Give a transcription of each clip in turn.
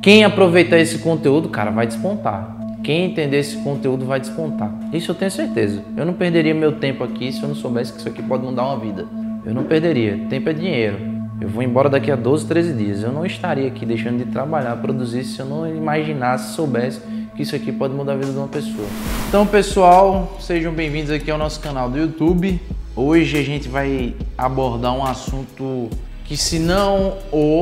Quem aproveitar esse conteúdo, cara, vai despontar. Quem entender esse conteúdo vai despontar. Isso eu tenho certeza. Eu não perderia meu tempo aqui se eu não soubesse que isso aqui pode mudar uma vida. Eu não perderia. Tempo é dinheiro. Eu vou embora daqui a 12, 13 dias. Eu não estaria aqui deixando de trabalhar, produzir, se eu não imaginasse, soubesse que isso aqui pode mudar a vida de uma pessoa. Então, pessoal, sejam bem-vindos aqui ao nosso canal do YouTube. Hoje a gente vai abordar um assunto que, se não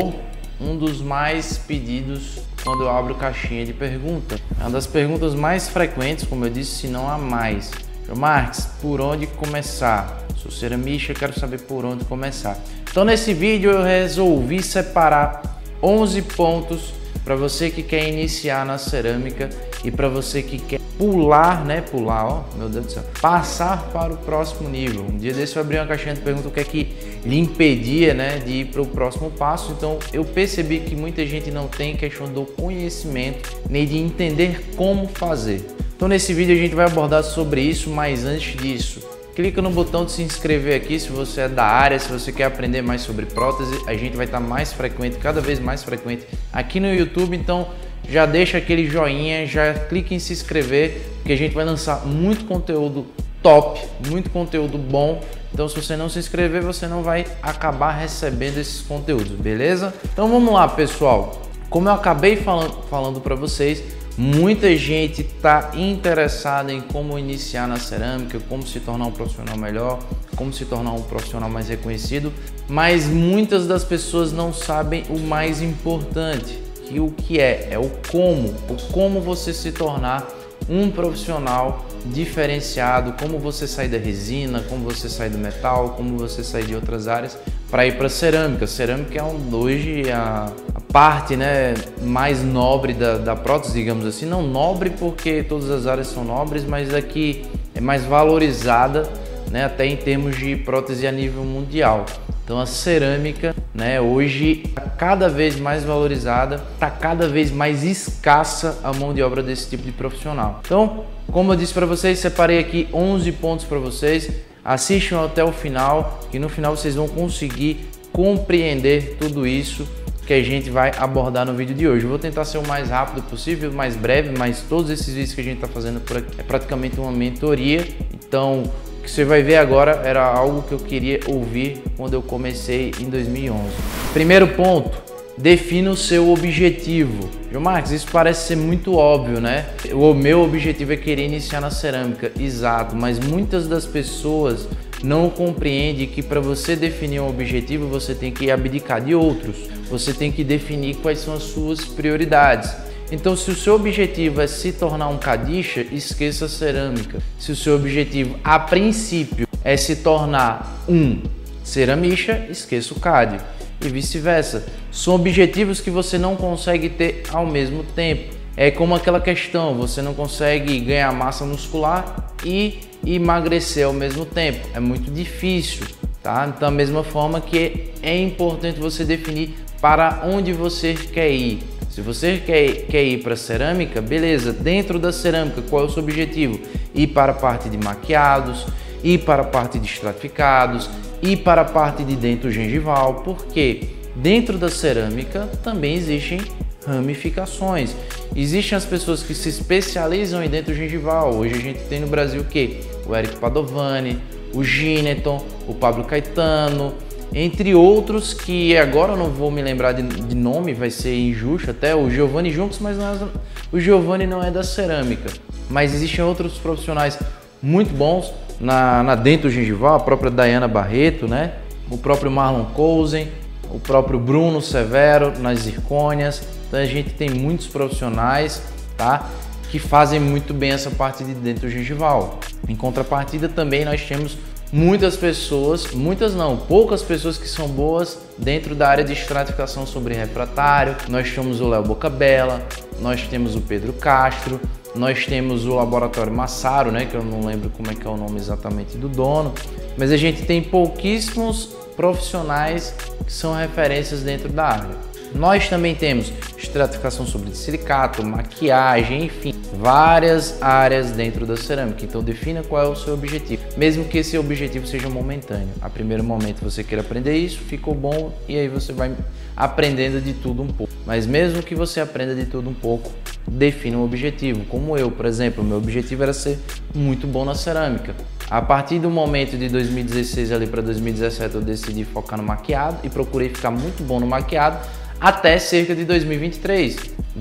um dos mais pedidos quando eu abro caixinha de pergunta. É uma das perguntas mais frequentes, como eu disse, se não a mais. João Marques, por onde começar? Sou ceramista, quero saber por onde começar. Então, nesse vídeo eu resolvi separar 11 pontos para você que quer iniciar na cerâmica e para você que quer pular, meu Deus do céu, passar para o próximo nível. Um dia desse eu abri uma caixinha de perguntas o que é que lhe impedia, de ir para o próximo passo. Então eu percebi que muita gente não tem questão do conhecimento nem de entender como fazer. Então nesse vídeo a gente vai abordar sobre isso, mas antes disso, clica no botão de se inscrever aqui se você é da área, se você quer aprender mais sobre prótese. A gente vai estar mais frequente, cada vez mais frequente aqui no YouTube, então já deixa aquele joinha, já clica em se inscrever, porque a gente vai lançar muito conteúdo top, muito conteúdo bom. Então se você não se inscrever, você não vai acabar recebendo esses conteúdos, beleza? Então vamos lá, pessoal. Como eu acabei falando para vocês, muita gente está interessada em como iniciar na cerâmica, como se tornar um profissional melhor, como se tornar um profissional mais reconhecido, mas muitas das pessoas não sabem o mais importante, que o que é o como você se tornar um profissional diferenciado, como você sair da resina, como você sair do metal, como você sair de outras áreas para ir para cerâmica. Cerâmica é hoje a parte mais nobre da prótese, digamos assim. Não nobre porque todas as áreas são nobres, mas aqui é mais valorizada, até em termos de prótese a nível mundial. Então a cerâmica, hoje está cada vez mais valorizada, está cada vez mais escassa a mão de obra desse tipo de profissional. Então, como eu disse para vocês, separei aqui 11 pontos para vocês. Assistam até o final, que no final vocês vão conseguir compreender tudo isso que a gente vai abordar no vídeo de hoje. Eu vou tentar ser o mais rápido possível, mais breve, mas todos esses vídeos que a gente está fazendo por aqui é praticamente uma mentoria. Então, o que você vai ver agora era algo que eu queria ouvir quando eu comecei em 2011. Primeiro ponto, defina o seu objetivo. João Marques, isso parece ser muito óbvio, O meu objetivo é querer iniciar na cerâmica, exato, mas muitas das pessoas não compreendem que para você definir um objetivo, você tem que abdicar de outros. Você tem que definir quais são as suas prioridades. Então, se o seu objetivo é se tornar um cadixa, esqueça a cerâmica. Se o seu objetivo, a princípio, é se tornar um ceramista, esqueça o CAD. E vice-versa. São objetivos que você não consegue ter ao mesmo tempo. É como aquela questão, você não consegue ganhar massa muscular e emagrecer ao mesmo tempo. É muito difícil, tá? Então, da mesma forma que é importante você definir para onde você quer ir. Se você quer ir para cerâmica, beleza, dentro da cerâmica, qual é o seu objetivo? Ir para a parte de maquiados, ir para a parte de estratificados, ir para a parte de dentro gengival, porque dentro da cerâmica também existem ramificações. Existem as pessoas que se especializam em dentro gengival. Hoje a gente tem no Brasil o quê? O Eric Padovani, o Gineton, o Pablo Caetano, entre outros que agora eu não vou me lembrar de nome, vai ser injusto até, o Giovanni Junks, mas o Giovanni não é da cerâmica. Mas existem outros profissionais muito bons dentro gengival, a própria Dayana Barreto, o próprio Marlon Cousen, o próprio Bruno Severo nas zircônias. Então a gente tem muitos profissionais, que fazem muito bem essa parte de dentro gengival. Em contrapartida também nós temos muitas pessoas, poucas pessoas que são boas dentro da área de estratificação sobre refratário. Nós temos o Léo Bocabella, nós temos o Pedro Castro, nós temos o Laboratório Massaro, que eu não lembro como é que é o nome exatamente do dono, mas a gente tem pouquíssimos profissionais que são referências dentro da área. Nós também temos estratificação sobre silicato, maquiagem, enfim, várias áreas dentro da cerâmica. Então defina qual é o seu objetivo, mesmo que esse objetivo seja momentâneo. A primeiro momento você queira aprender isso, ficou bom e aí você vai aprendendo de tudo um pouco. Mas mesmo que você aprenda de tudo um pouco, defina um objetivo. Como eu, por exemplo, meu objetivo era ser muito bom na cerâmica. A partir do momento de 2016 ali para 2017 eu decidi focar no maquiado e procurei ficar muito bom no maquiado até cerca de 2023.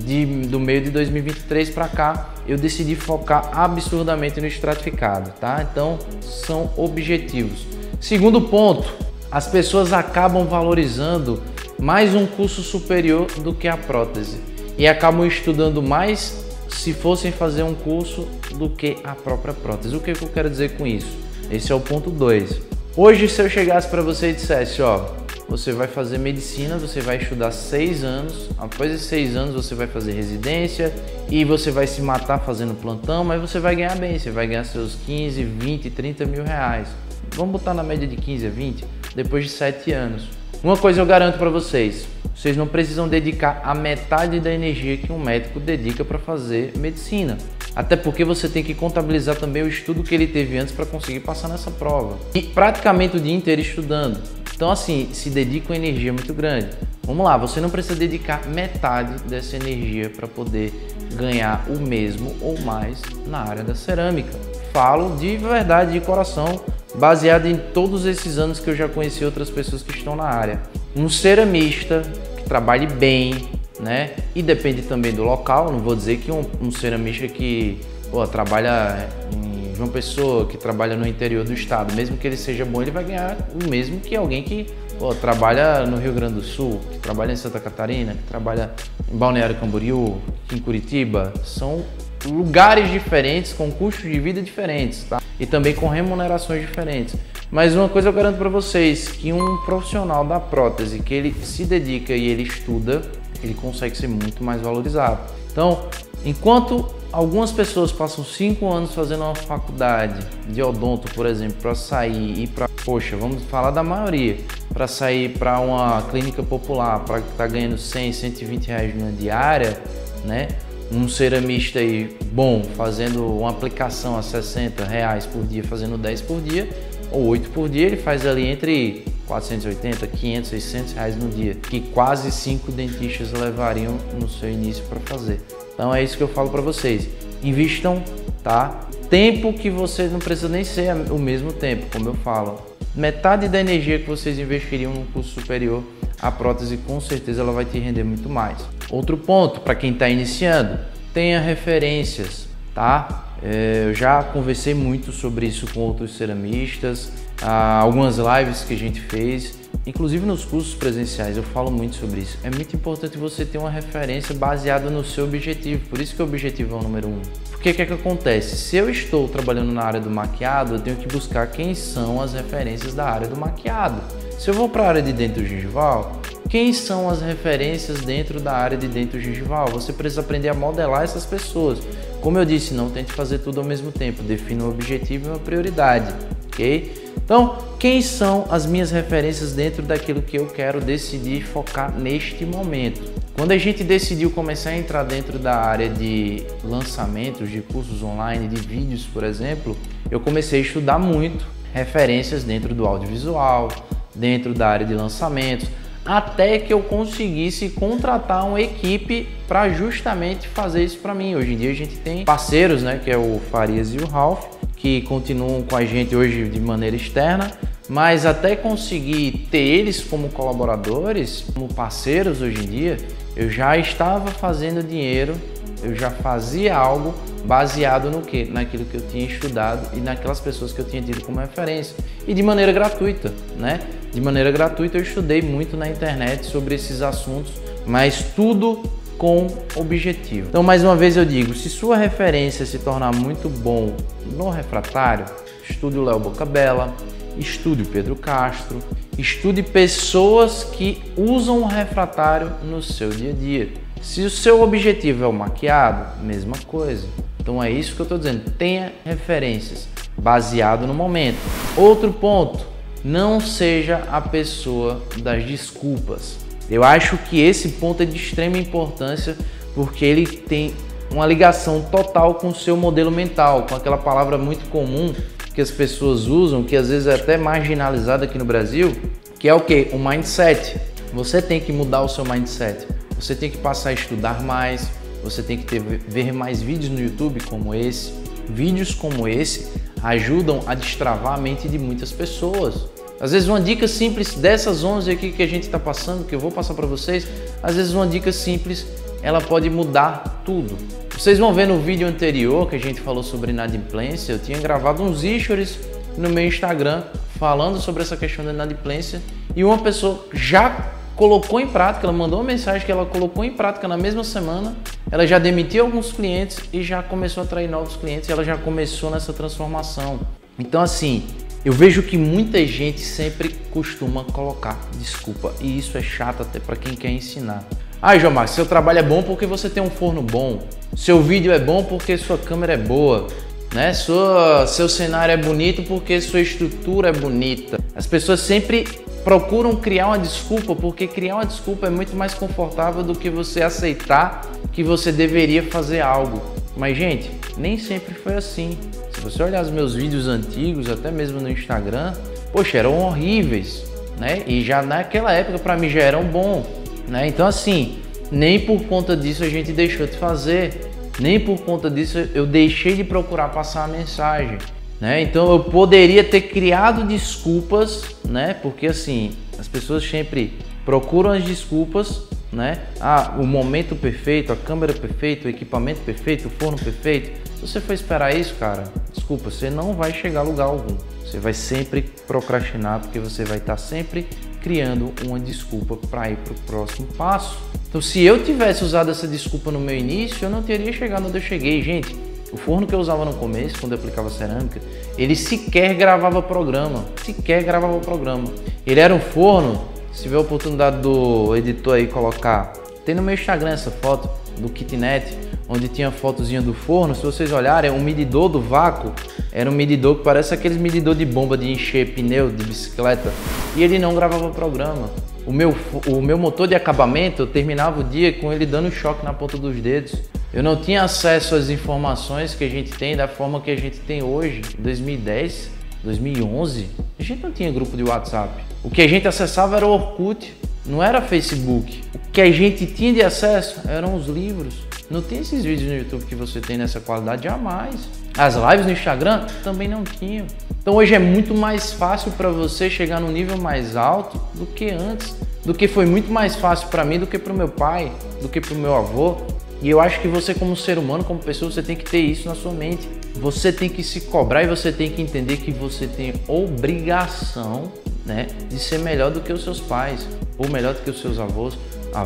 Do meio de 2023 para cá eu decidi focar absurdamente no estratificado, tá? Então são objetivos. Segundo ponto, as pessoas acabam valorizando mais um curso superior do que a prótese e acabam estudando mais se fossem fazer um curso do que a própria prótese. O que eu quero dizer com isso? Esse é o ponto 2. Hoje, se eu chegasse para você e dissesse, ó, você vai fazer medicina, você vai estudar 6 anos, após esses 6 anos você vai fazer residência e você vai se matar fazendo plantão, mas você vai ganhar bem, você vai ganhar seus 15, 20, 30 mil reais. Vamos botar na média de 15 a 20, depois de 7 anos. Uma coisa eu garanto para vocês, vocês não precisam dedicar a metade da energia que um médico dedica para fazer medicina. Até porque você tem que contabilizar também o estudo que ele teve antes para conseguir passar nessa prova. E praticamente o dia inteiro estudando. Então assim, se dedica uma energia muito grande. Vamos lá, você não precisa dedicar metade dessa energia para poder ganhar o mesmo ou mais na área da cerâmica. Falo de verdade, de coração, baseado em todos esses anos que eu já conheci outras pessoas que estão na área. Um ceramista que trabalhe bem, né? E depende também do local. Não vou dizer que um ceramista que trabalha em João Pessoa, que trabalha no interior do estado, mesmo que ele seja bom, ele vai ganhar o mesmo que alguém que trabalha no Rio Grande do Sul, que trabalha em Santa Catarina, que trabalha em Balneário Camboriú, em Curitiba. São lugares diferentes, com custos de vida diferentes, tá? E também com remunerações diferentes. Mas uma coisa eu garanto para vocês, que um profissional da prótese que ele se dedica e ele estuda, ele consegue ser muito mais valorizado. Então, enquanto algumas pessoas passam 5 anos fazendo uma faculdade de odonto, por exemplo, para sair e para, vamos falar da maioria, para sair para uma clínica popular, para estar ganhando 100, 120 reais na diária, né? Um ceramista aí bom, fazendo uma aplicação a 60 reais por dia, fazendo 10 por dia, ou 8 por dia, ele faz ali entre 480, 500, 600 reais no dia, que quase 5 dentistas levariam no seu início para fazer. Então é isso que eu falo para vocês. Invistam, tá? Tempo que você não precisa nem ser o mesmo tempo, como eu falo. Metade da energia que vocês investiriam no curso superior, a prótese com certeza ela vai te render muito mais. Outro ponto para quem está iniciando, tenha referências, tá? Eu já conversei muito sobre isso com outros ceramistas, algumas lives que a gente fez, inclusive nos cursos presenciais eu falo muito sobre isso. É muito importante você ter uma referência baseada no seu objetivo, por isso que o objetivo é o número 1. Porque o que é que acontece? Se eu estou trabalhando na área do maquiado, eu tenho que buscar quem são as referências da área do maquiado. Se eu vou para a área de dentro gengival, quem são as referências dentro da área de dentro gengival? Você precisa aprender a modelar essas pessoas. Como eu disse, não tente fazer tudo ao mesmo tempo, defina um objetivo e uma prioridade, ok? Então, quem são as minhas referências dentro daquilo que eu quero decidir focar neste momento? Quando a gente decidiu começar a entrar dentro da área de lançamentos, de cursos online, de vídeos, por exemplo, eu comecei a estudar muito referências dentro do audiovisual, dentro da área de lançamentos, até que eu conseguisse contratar uma equipe para justamente fazer isso para mim. Hoje em dia a gente tem parceiros, né, que é o Farias e o Ralph, que continuam com a gente hoje de maneira externa, mas até conseguir ter eles como colaboradores, como parceiros hoje em dia, eu já estava fazendo dinheiro, eu já fazia algo baseado no quê? Naquilo que eu tinha estudado e naquelas pessoas que eu tinha tido como referência. E de maneira gratuita, né? De maneira gratuita eu estudei muito na internet sobre esses assuntos, mas tudo com objetivo. Então, mais uma vez eu digo, se sua referência se tornar muito bom no refratário, estude o Léo Bocabella, estude o Pedro Castro, estude pessoas que usam o refratário no seu dia a dia. Se o seu objetivo é o maquiado, mesma coisa. Então é isso que eu estou dizendo, tenha referências, baseado no momento. Outro ponto, não seja a pessoa das desculpas. Eu acho que esse ponto é de extrema importância porque ele tem uma ligação total com o seu modelo mental, com aquela palavra muito comum que as pessoas usam, que às vezes é até marginalizada aqui no Brasil, que é o quê? O mindset. Você tem que mudar o seu mindset. Você tem que passar a estudar mais, você tem que ver mais vídeos no YouTube como esse. Vídeos como esse ajudam a destravar a mente de muitas pessoas. Às vezes uma dica simples dessas 11 aqui que a gente está passando, que eu vou passar para vocês, às vezes uma dica simples, ela pode mudar tudo. Vocês vão ver no vídeo anterior que a gente falou sobre inadimplência, eu tinha gravado uns stories no meu Instagram falando sobre essa questão da inadimplência e uma pessoa já colocou em prática, ela mandou uma mensagem que ela colocou em prática na mesma semana, ela já demitiu alguns clientes e já começou a atrair novos clientes, ela já começou nessa transformação. Então assim, eu vejo que muita gente sempre costuma colocar desculpa e isso é chato até para quem quer ensinar. Ah, João Marcos, seu trabalho é bom porque você tem um forno bom, seu vídeo é bom porque sua câmera é boa, né? Seu cenário é bonito porque sua estrutura é bonita. As pessoas sempre procuram criar uma desculpa porque criar uma desculpa é muito mais confortável do que você aceitar que você deveria fazer algo. Mas, gente, nem sempre foi assim. Se você olhar os meus vídeos antigos, até mesmo no Instagram, poxa, eram horríveis, né? E já naquela época para mim já eram bons, né? Então, assim, nem por conta disso a gente deixou de fazer, nem por conta disso eu deixei de procurar passar a mensagem, né? Então eu poderia ter criado desculpas, né? Porque assim, as pessoas sempre procuram as desculpas, né? Ah, o momento perfeito, a câmera perfeita, o equipamento perfeito, o forno perfeito. Se você for esperar isso, cara, desculpa, você não vai chegar a lugar algum. Você vai sempre procrastinar porque você vai estar sempre criando uma desculpa para ir para o próximo passo. Então, se eu tivesse usado essa desculpa no meu início, eu não teria chegado onde eu cheguei. Gente, o forno que eu usava no começo, quando eu aplicava cerâmica, ele sequer gravava programa. Ele era um forno, se tiver a oportunidade do editor aí colocar, tem no meu Instagram essa foto do kitnet, onde tinha a fotozinha do forno. Se vocês olharem, o medidor do vácuo era um medidor que parece aqueles medidor de bomba de encher pneu de bicicleta, e ele não gravava programa. O meu motor de acabamento, eu terminava o dia com ele dando choque na ponta dos dedos. Eu não tinha acesso às informações que a gente tem da forma que a gente tem hoje. Em 2010, 2011, a gente não tinha grupo de WhatsApp. O que a gente acessava era o Orkut, não era Facebook. O que a gente tinha de acesso eram os livros. Não tem esses vídeos no YouTube que você tem nessa qualidade, jamais. As lives no Instagram também não tinham. Então hoje é muito mais fácil para você chegar num nível mais alto do que antes. Do que foi muito mais fácil para mim, do que para o meu pai, do que para o meu avô. E eu acho que você como ser humano, como pessoa, você tem que ter isso na sua mente. Você tem que se cobrar e você tem que entender que você tem obrigação, né, de ser melhor do que os seus pais, ou melhor do que os seus avós.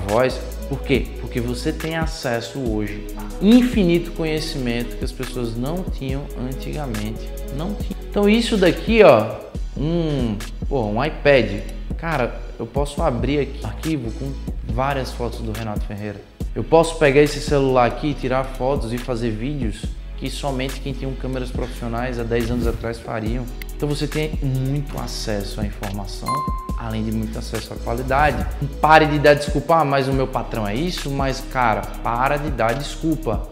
Por quê? Porque você tem acesso hoje a infinito conhecimento que as pessoas não tinham antigamente. Não tinham. Então isso daqui, ó, um iPad. Cara, eu posso abrir aqui um arquivo com várias fotos do Renato Ferreira. Eu posso pegar esse celular aqui, tirar fotos e fazer vídeos que somente quem tinha câmeras profissionais há 10 anos atrás fariam. Então você tem muito acesso à informação, além de muito acesso à qualidade. Pare de dar desculpa, mas o meu patrão é isso, mas cara, para de dar desculpa.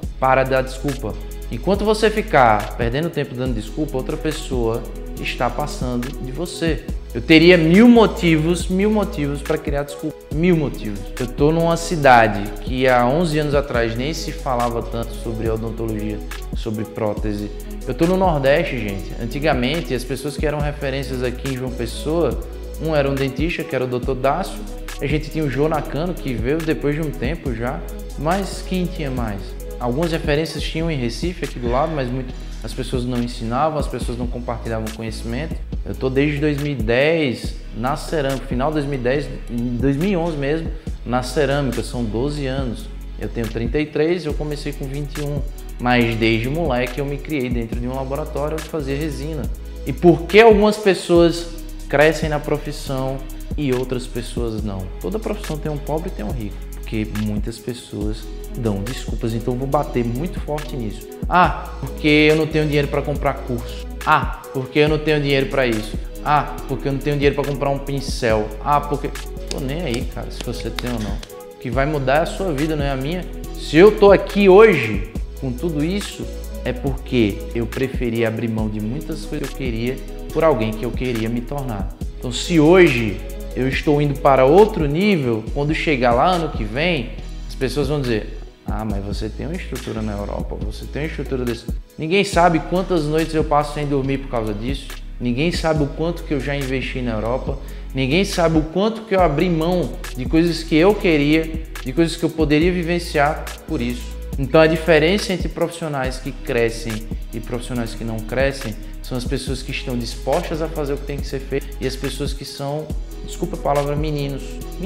Enquanto você ficar perdendo tempo dando desculpa, outra pessoa está passando de você. Eu teria mil motivos para criar desculpa. 1000 motivos. Eu tô numa cidade que há 11 anos atrás nem se falava tanto sobre odontologia, sobre prótese. Eu tô no Nordeste, gente. Antigamente, as pessoas que eram referências aqui em João Pessoa, um era um dentista, que era o Dr. Dácio. A gente tinha o João Nakano, que veio depois de um tempo já. Mas quem tinha mais? Algumas referências tinham em Recife, aqui do lado, mas as pessoas não ensinavam, as pessoas não compartilhavam conhecimento. Eu tô desde 2010 na cerâmica, final de 2010, 2011 mesmo, na cerâmica, são 12 anos. Eu tenho 33, eu comecei com 21, mas desde moleque eu me criei dentro de um laboratório onde fazia resina. E por que algumas pessoas crescem na profissão e outras pessoas não? Toda profissão tem um pobre e tem um rico, porque muitas pessoas dão desculpas, então eu vou bater muito forte nisso. Ah, porque eu não tenho dinheiro para comprar curso. Ah, porque eu não tenho dinheiro para isso. Ah, porque eu não tenho dinheiro para comprar um pincel. Ah, porque... Tô nem aí, cara, se você tem ou não. O que vai mudar é a sua vida, não é a minha. Se eu tô aqui hoje com tudo isso, é porque eu preferi abrir mão de muitas coisas que eu queria por alguém que eu queria me tornar. Então, se hoje eu estou indo para outro nível, quando chegar lá ano que vem, as pessoas vão dizer: ah, mas você tem uma estrutura na Europa, você tem uma estrutura desse. Ninguém sabe quantas noites eu passo sem dormir por causa disso. Ninguém sabe o quanto que eu já investi na Europa. Ninguém sabe o quanto que eu abri mão de coisas que eu queria, de coisas que eu poderia vivenciar por isso. Então a diferença entre profissionais que crescem e profissionais que não crescem são as pessoas que estão dispostas a fazer o que tem que ser feito e as pessoas que são, desculpa a palavra, meninos.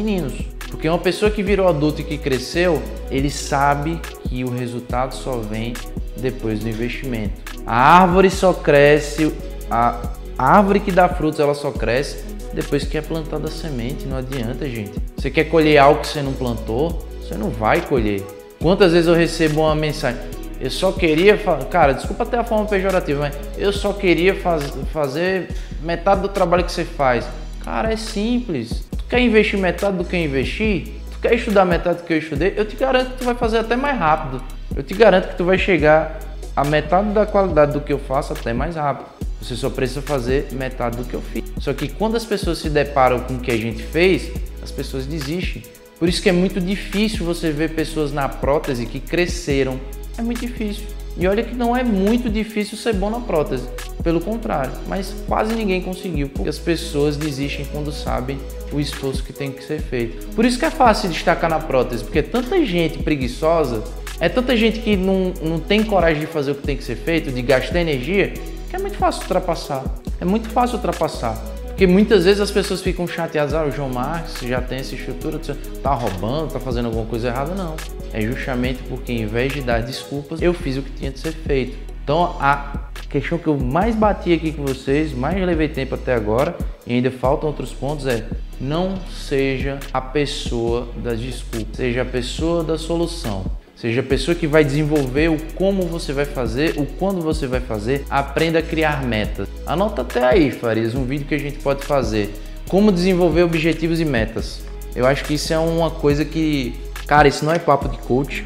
Porque uma pessoa que virou adulto e que cresceu, ele sabe que o resultado só vem depois do investimento. A árvore só cresce, a árvore que dá frutos, ela só cresce depois que é plantada a semente. Não adianta, gente. Você quer colher algo que você não plantou, você não vai colher. Quantas vezes eu recebo uma mensagem: eu só queria, cara, desculpa até a forma pejorativa, mas eu só queria fazer metade do trabalho que você faz. Cara, é simples. Tu quer investir metade do que eu investi? Tu quer estudar metade do que eu estudei? Eu te garanto que tu vai fazer até mais rápido. Eu te garanto que tu vai chegar a metade da qualidade do que eu faço até mais rápido. Você só precisa fazer metade do que eu fiz. Só que quando as pessoas se deparam com o que a gente fez, as pessoas desistem. Por isso que é muito difícil você ver pessoas na prótese que cresceram. É muito difícil. E olha que não é muito difícil ser bom na prótese. Pelo contrário, mas quase ninguém conseguiu. Porque as pessoas desistem quando sabem o esforço que tem que ser feito. Por isso que é fácil destacar na prótese. Porque é tanta gente preguiçosa, é tanta gente que não tem coragem de fazer o que tem que ser feito, de gastar energia, que é muito fácil ultrapassar. É muito fácil ultrapassar. Porque muitas vezes as pessoas ficam chateadas: ah, o João Marques já tem essa estrutura, tá roubando, tá fazendo alguma coisa errada. Não. É justamente porque, em vez de dar desculpas, eu fiz o que tinha de ser feito. Então, a questão que eu mais bati aqui com vocês, mais levei tempo até agora, e ainda faltam outros pontos, é: não seja a pessoa das desculpas, seja a pessoa da solução. Seja a pessoa que vai desenvolver o como você vai fazer, o quando você vai fazer. Aprenda a criar metas. Anota até aí, Farias, um vídeo que a gente pode fazer. Como desenvolver objetivos e metas. Eu acho que isso é uma coisa que... Cara, isso não é papo de coach,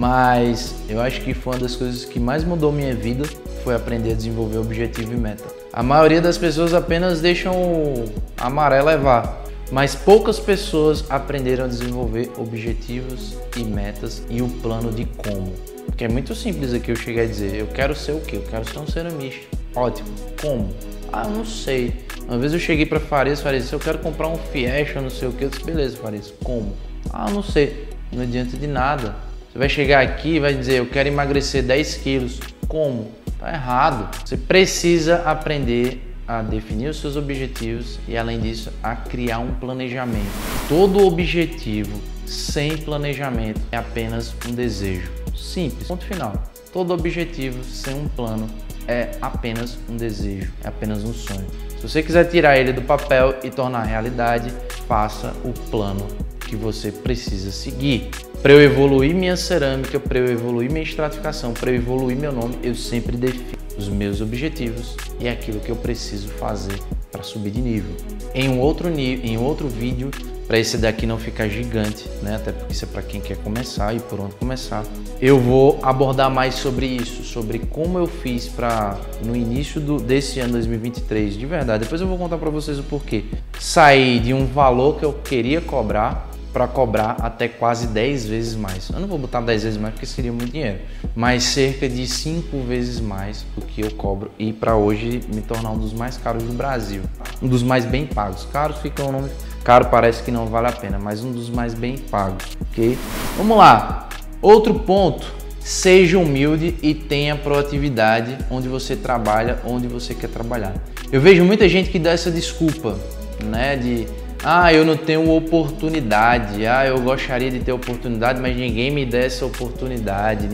mas eu acho que foi uma das coisas que mais mudou minha vida, foi aprender a desenvolver objetivo e meta. A maioria das pessoas apenas deixam a maré levar. Mas poucas pessoas aprenderam a desenvolver objetivos e metas e o plano de como. Porque é muito simples aqui eu chegar e dizer: eu quero ser o quê? Eu quero ser um ceramista. Ótimo. Como? Ah, eu não sei. Uma vez eu cheguei para Farias, eu quero comprar um Fiesta, não sei o quê. Eu disse: beleza, Farias, como? Ah, eu não sei. Não adianta de nada. Você vai chegar aqui e vai dizer: eu quero emagrecer 10 quilos. Como? Tá errado. Você precisa aprender a definir os seus objetivos e, além disso, a criar um planejamento. Todo objetivo sem planejamento é apenas um desejo. Simples, ponto final. Todo objetivo sem um plano é apenas um desejo, é apenas um sonho. Se você quiser tirar ele do papel e tornar realidade, faça o plano que você precisa seguir. Para eu evoluir minha cerâmica, para eu evoluir minha estratificação, para eu evoluir meu nome, eu sempre defino os meus objetivos e aquilo que eu preciso fazer para subir de nível. Em um outro vídeo, para esse daqui não ficar gigante, né? Até porque isso é para quem quer começar e por onde começar, eu vou abordar mais sobre isso, sobre como eu fiz para, no início desse ano 2023, de verdade. Depois eu vou contar para vocês o porquê. Sair de um valor que eu queria cobrar para cobrar até quase 10 vezes mais. Eu não vou botar 10 vezes mais porque seria muito dinheiro, mas cerca de 5 vezes mais do que eu cobro, e para hoje me tornar um dos mais caros do Brasil, um dos mais bem pagos. Caro fica um nome, caro parece que não vale a pena, mas um dos mais bem pagos, ok? Vamos lá. Outro ponto: seja humilde e tenha proatividade onde você trabalha, onde você quer trabalhar. Eu vejo muita gente que dá essa desculpa, né, de eu não tenho oportunidade, eu gostaria de ter oportunidade, mas ninguém me dá essa oportunidade,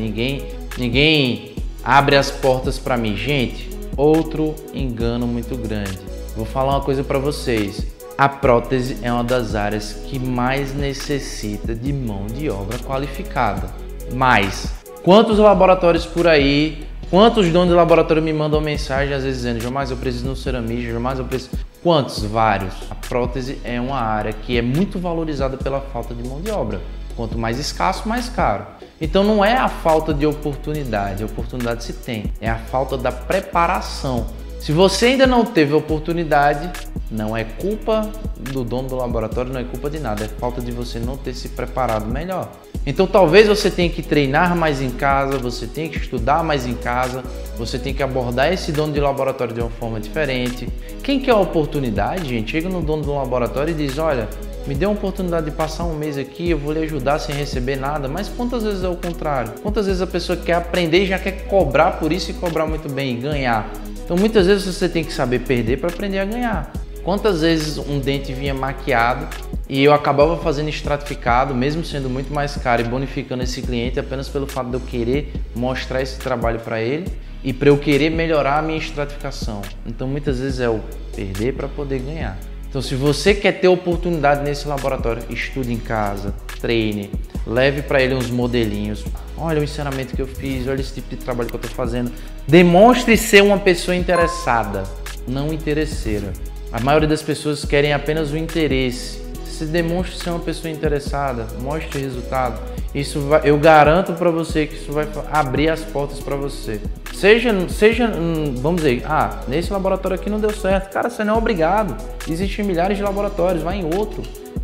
ninguém abre as portas para mim. Gente, outro engano muito grande. Vou falar uma coisa para vocês: a prótese é uma das áreas que mais necessita de mão de obra qualificada. Mas quantos laboratórios por aí, quantos donos de laboratório me mandam mensagem às vezes dizendo: João, mas eu preciso de um ceramista, João, mas eu preciso... Quantos? Vários. A prótese é uma área que é muito valorizada pela falta de mão de obra. Quanto mais escasso, mais caro. Então não é a falta de oportunidade, a oportunidade se tem, é a falta da preparação. Se você ainda não teve oportunidade, não é culpa do dono do laboratório, não é culpa de nada, é falta de você não ter se preparado melhor. Então talvez você tenha que treinar mais em casa, você tenha que estudar mais em casa, você tem que abordar esse dono de laboratório de uma forma diferente. Quem quer a oportunidade, gente, chega no dono do laboratório e diz, olha, me dê uma oportunidade de passar um mês aqui, eu vou lhe ajudar sem receber nada, mas quantas vezes é o contrário? Quantas vezes a pessoa quer aprender e já quer cobrar por isso e cobrar muito bem e ganhar? Então muitas vezes você tem que saber perder para aprender a ganhar. Quantas vezes um dente vinha maquiado e eu acabava fazendo estratificado, mesmo sendo muito mais caro e bonificando esse cliente apenas pelo fato de eu querer mostrar esse trabalho para ele e para eu querer melhorar a minha estratificação. Então muitas vezes é o perder para poder ganhar. Então se você quer ter oportunidade nesse laboratório, estude em casa, treine, leve para ele uns modelinhos. Olha o ensinamento que eu fiz, olha esse tipo de trabalho que eu estou fazendo. Demonstre ser uma pessoa interessada, não interesseira. A maioria das pessoas querem apenas o interesse. Se demonstre ser uma pessoa interessada, mostre resultado. Isso vai, eu garanto para você que isso vai abrir as portas para você. Seja, vamos dizer, nesse laboratório aqui não deu certo. Cara, você não é obrigado. Existem milhares de laboratórios, vai em outro.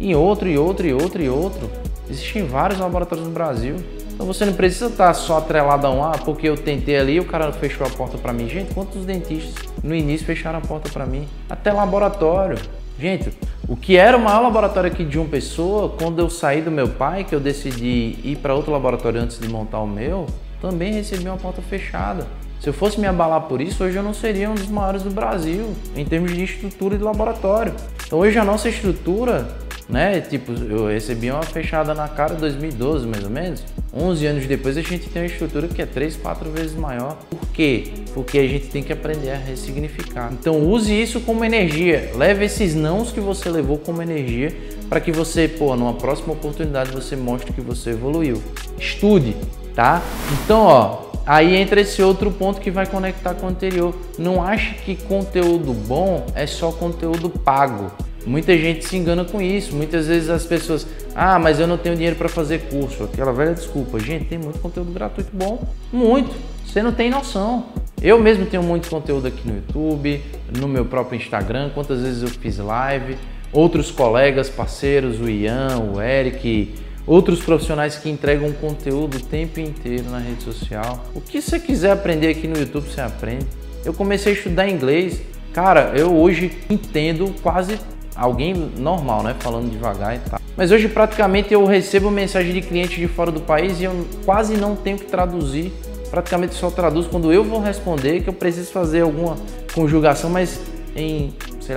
Existem vários laboratórios no Brasil. Então você não precisa estar só atrelado a um, porque eu tentei ali e o cara fechou a porta para mim. Gente, quantos dentistas no início fecharam a porta para mim? Até laboratório. Gente, o que era o maior laboratório aqui de uma pessoa, quando eu saí do meu pai, que eu decidi ir para outro laboratório antes de montar o meu, também recebi uma porta fechada. Se eu fosse me abalar por isso, hoje eu não seria um dos maiores do Brasil, em termos de estrutura de laboratório. Então hoje a nossa estrutura, né, tipo, eu recebi uma fechada na cara em 2012, mais ou menos. 11 anos depois a gente tem uma estrutura que é 3, 4 vezes maior. Por quê? Porque a gente tem que aprender a ressignificar. Então use isso como energia. Leve esses nãos que você levou como energia para que você, numa próxima oportunidade, você mostre que você evoluiu. Estude, tá? Então, aí entra esse outro ponto que vai conectar com o anterior. Não ache que conteúdo bom é só conteúdo pago. Muita gente se engana com isso. Muitas vezes as pessoas, mas eu não tenho dinheiro para fazer curso. Aquela velha desculpa. Gente, tem muito conteúdo gratuito bom. Muito. Você não tem noção. Eu mesmo tenho muito conteúdo aqui no YouTube, no meu próprio Instagram. Quantas vezes eu fiz live. Outros colegas, parceiros, o Ian, o Eric, outros profissionais que entregam conteúdo o tempo inteiro na rede social. O que você quiser aprender aqui no YouTube, você aprende. Eu comecei a estudar inglês. Cara, eu hoje entendo quase alguém normal, né? Falando devagar e tal. Mas hoje praticamente eu recebo mensagem de clientes de fora do país e eu quase não tenho que traduzir. Praticamente só traduzo quando eu vou responder, que eu preciso fazer alguma conjugação, mas em,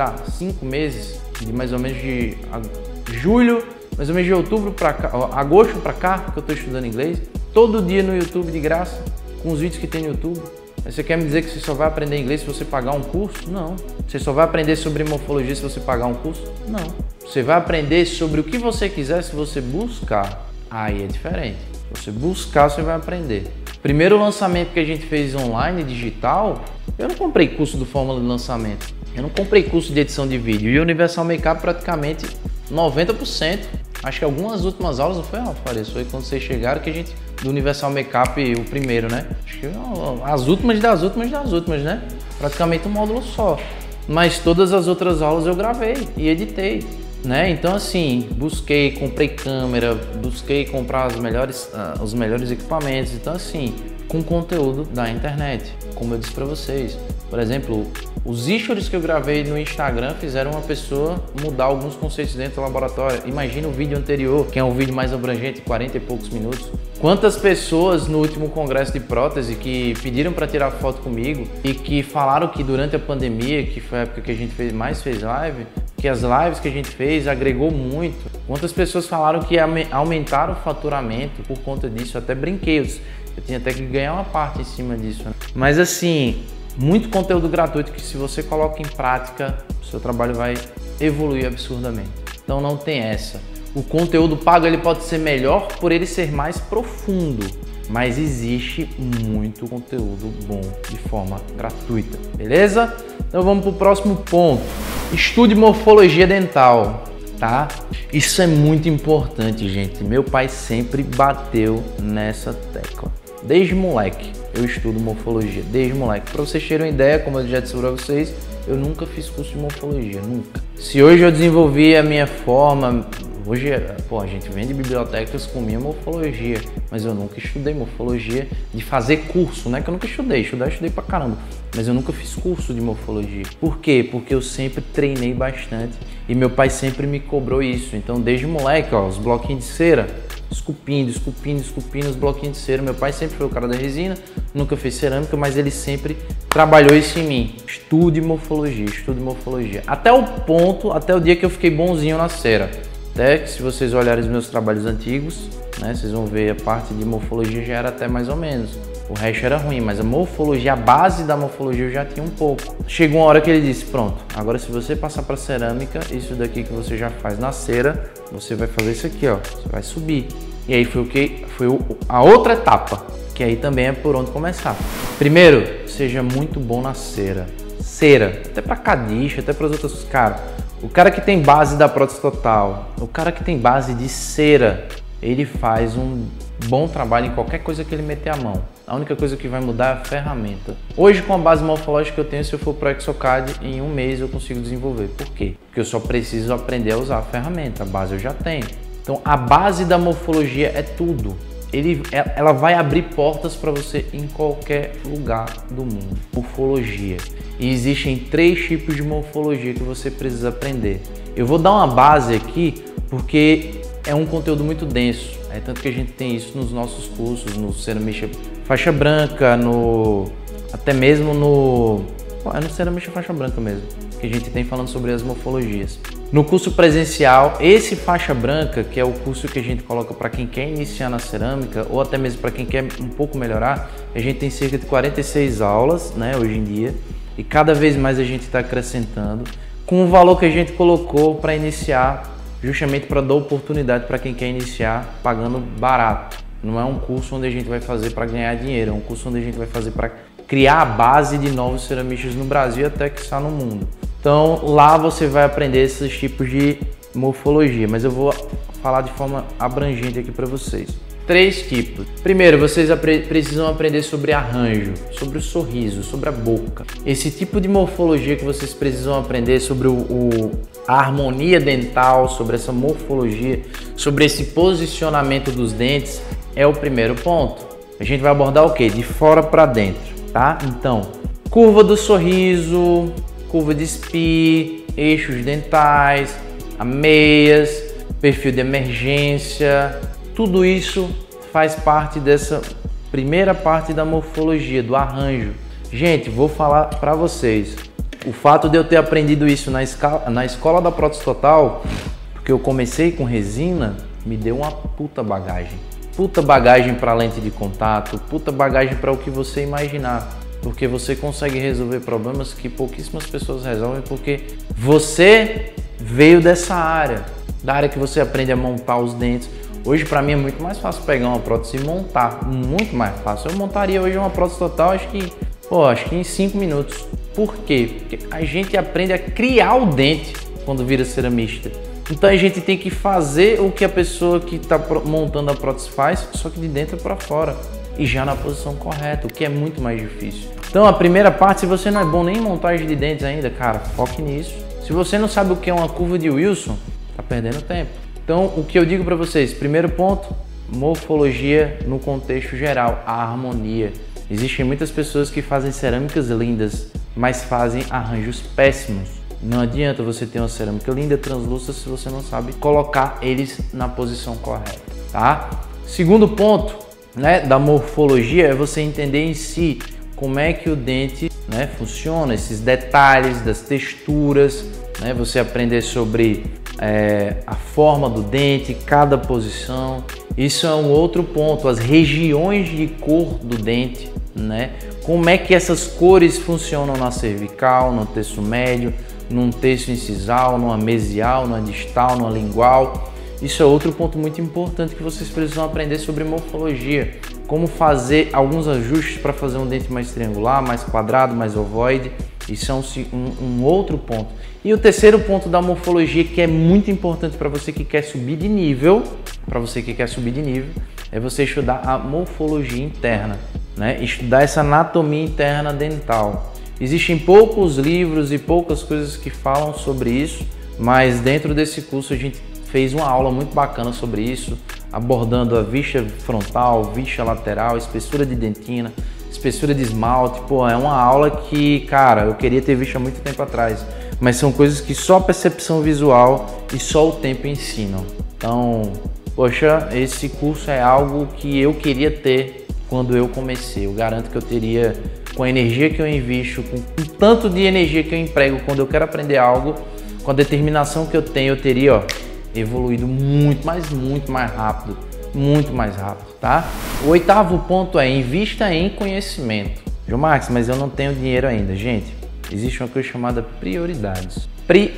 5 meses, de mais ou menos de julho, mais ou menos de outubro para cá, agosto para cá, que eu estou estudando inglês. Todo dia no YouTube de graça, com os vídeos que tem no YouTube. Você quer me dizer que você só vai aprender inglês se você pagar um curso? Não. Você só vai aprender sobre morfologia se você pagar um curso? Não. Você vai aprender sobre o que você quiser se você buscar. Aí é diferente. Se você buscar, você vai aprender. Primeiro lançamento que a gente fez online, digital, eu não comprei curso do Fórmula de Lançamento. Eu não comprei curso de edição de vídeo. E o Universal Makeup praticamente 90%. Acho que algumas últimas aulas, não foi, Fares? Foi quando vocês chegaram que a gente... Do Universal Makeup, o primeiro, né? Acho que as últimas das últimas, né? Praticamente um módulo só. Mas todas as outras aulas eu gravei e editei, né? Então, assim, comprei câmera, busquei comprar os melhores equipamentos. Então, assim, com conteúdo da internet, como eu disse para vocês. Por exemplo, os stories que eu gravei no Instagram fizeram uma pessoa mudar alguns conceitos dentro do laboratório. Imagina o vídeo anterior, que é um vídeo mais abrangente, 40 e poucos minutos. Quantas pessoas no último congresso de prótese que pediram para tirar foto comigo e que falaram que durante a pandemia, que foi a época que a gente mais fez live, que as lives que a gente fez agregou muito. Quantas pessoas falaram que aumentaram o faturamento por conta disso? Eu até brinquei, eu tinha até que ganhar uma parte em cima disso, né? Mas assim, muito conteúdo gratuito que se você coloca em prática, o seu trabalho vai evoluir absurdamente. Então não tem essa. O conteúdo pago ele pode ser melhor por ele ser mais profundo. mas existe muito conteúdo bom de forma gratuita, beleza? Então vamos para o próximo ponto. Estude morfologia dental, tá? Isso é muito importante, gente. Meu pai sempre bateu nessa tecla. Desde moleque eu estudo morfologia, desde moleque. Para vocês terem uma ideia, como eu já disse para vocês, eu nunca fiz curso de morfologia, nunca. Se hoje eu desenvolvi a minha forma, hoje, pô, a gente vende bibliotecas com minha morfologia, mas eu nunca estudei morfologia de fazer curso, né? Que eu nunca estudei pra caramba, mas eu nunca fiz curso de morfologia. Por quê? Porque eu sempre treinei bastante e meu pai sempre me cobrou isso. Então, desde moleque, ó, os bloquinhos de cera, esculpindo os bloquinhos de cera. Meu pai sempre foi o cara da resina, nunca fez cerâmica, mas ele sempre trabalhou isso em mim. Estude morfologia. Até o dia que eu fiquei bonzinho na cera. Até que se vocês olharem os meus trabalhos antigos, né, vocês vão ver a parte de morfologia já era até mais ou menos. O resto era ruim, mas a morfologia, a base da morfologia eu já tinha um pouco. Chegou uma hora que ele disse, pronto, agora se você passar para cerâmica, isso daqui que você já faz na cera, você vai fazer isso aqui, ó, você vai subir. E aí foi a outra etapa, que aí também é por onde começar. Primeiro, seja muito bom na cera. Cera, até para cadixa, até para as outras, cara. O cara que tem base da prótese total, o cara que tem base de cera, ele faz um bom trabalho em qualquer coisa que ele meter a mão. A única coisa que vai mudar é a ferramenta. Hoje, com a base morfológica que eu tenho, se eu for para o Exocad, em um mês eu consigo desenvolver. Por quê? Porque eu só preciso aprender a usar a ferramenta, a base eu já tenho. Então, a base da morfologia é tudo. Ela vai abrir portas para você em qualquer lugar do mundo. Morfologia. E existem 3 tipos de morfologia que você precisa aprender. Eu vou dar uma base aqui porque é um conteúdo muito denso. É tanto que a gente tem isso nos nossos cursos, no ceramista faixa branca, até mesmo no ceramista faixa branca mesmo, que a gente tem falando sobre as morfologias. No curso presencial, esse faixa branca, que é o curso que a gente coloca para quem quer iniciar na cerâmica ou até mesmo para quem quer um pouco melhorar, a gente tem cerca de 46 aulas, né, hoje em dia, e cada vez mais a gente está acrescentando com o valor que a gente colocou para iniciar, justamente para dar oportunidade para quem quer iniciar pagando barato. Não é um curso onde a gente vai fazer para ganhar dinheiro, é um curso onde a gente vai fazer para criar a base de novos ceramistas no Brasil e até que está no mundo. Então lá você vai aprender esses tipos de morfologia, mas eu vou falar de forma abrangente aqui para vocês. 3 tipos. Primeiro, vocês precisam aprender sobre arranjo, sobre o sorriso, sobre a boca. Esse tipo de morfologia que vocês precisam aprender sobre a harmonia dental, sobre essa morfologia, sobre esse posicionamento dos dentes, é o primeiro ponto. A gente vai abordar o quê? De fora para dentro, tá? Então, curva do sorriso, curva de SPI, eixos dentais, ameias, perfil de emergência, tudo isso faz parte dessa primeira parte da morfologia, do arranjo. Gente, vou falar para vocês, o fato de eu ter aprendido isso na escola da prótese total, porque eu comecei com resina, me deu uma puta bagagem. Puta bagagem para lente de contato, puta bagagem para o que você imaginar. Porque você consegue resolver problemas que pouquíssimas pessoas resolvem, porque você veio dessa área, da área que você aprende a montar os dentes. Hoje para mim é muito mais fácil pegar uma prótese e montar, muito mais fácil. Eu montaria hoje uma prótese total, acho que em 5 minutos. Por quê? Porque a gente aprende a criar o dente quando vira ceramista. Então a gente tem que fazer o que a pessoa que está montando a prótese faz, só que de dentro para fora. E já na posição correta, o que é muito mais difícil. Então a primeira parte, se você não é bom nem em montagem de dentes ainda, cara, foque nisso. Se você não sabe o que é uma curva de Wilson, tá perdendo tempo. Então o que eu digo para vocês, primeiro ponto, morfologia no contexto geral, a harmonia. Existem muitas pessoas que fazem cerâmicas lindas, mas fazem arranjos péssimos. Não adianta você ter uma cerâmica linda, translúcida, se você não sabe colocar eles na posição correta, tá? Segundo ponto, né, da morfologia é você entender em si como é que o dente, né, funciona, esses detalhes das texturas, né, você aprender sobre a forma do dente, cada posição. Isso é um outro ponto, as regiões de cor do dente, né, como é que essas cores funcionam na cervical, no terço médio, num terço incisal, numa mesial, numa distal, numa lingual. Isso é outro ponto muito importante que vocês precisam aprender sobre morfologia. como fazer alguns ajustes para fazer um dente mais triangular, mais quadrado, mais ovoide. Isso é um outro ponto. E o terceiro ponto da morfologia, que é muito importante para você que quer subir de nível, é você estudar a morfologia interna, né? Estudar essa anatomia interna dental. Existem poucos livros e poucas coisas que falam sobre isso, mas dentro desse curso a gente fez uma aula muito bacana sobre isso, abordando a vixa frontal, vixa lateral, espessura de dentina, espessura de esmalte. Pô, é uma aula que, cara, eu queria ter visto há muito tempo atrás, mas são coisas que só a percepção visual e só o tempo ensinam. Então, poxa, esse curso é algo que eu queria ter quando eu comecei. Eu garanto que eu teria, com a energia que eu invisto, com o tanto de energia que eu emprego quando eu quero aprender algo, com a determinação que eu tenho, eu teria, evoluído muito mais rápido, tá? O oitavo ponto é invista em conhecimento. João Marques, mas eu não tenho dinheiro ainda. Gente, existe uma coisa chamada prioridades.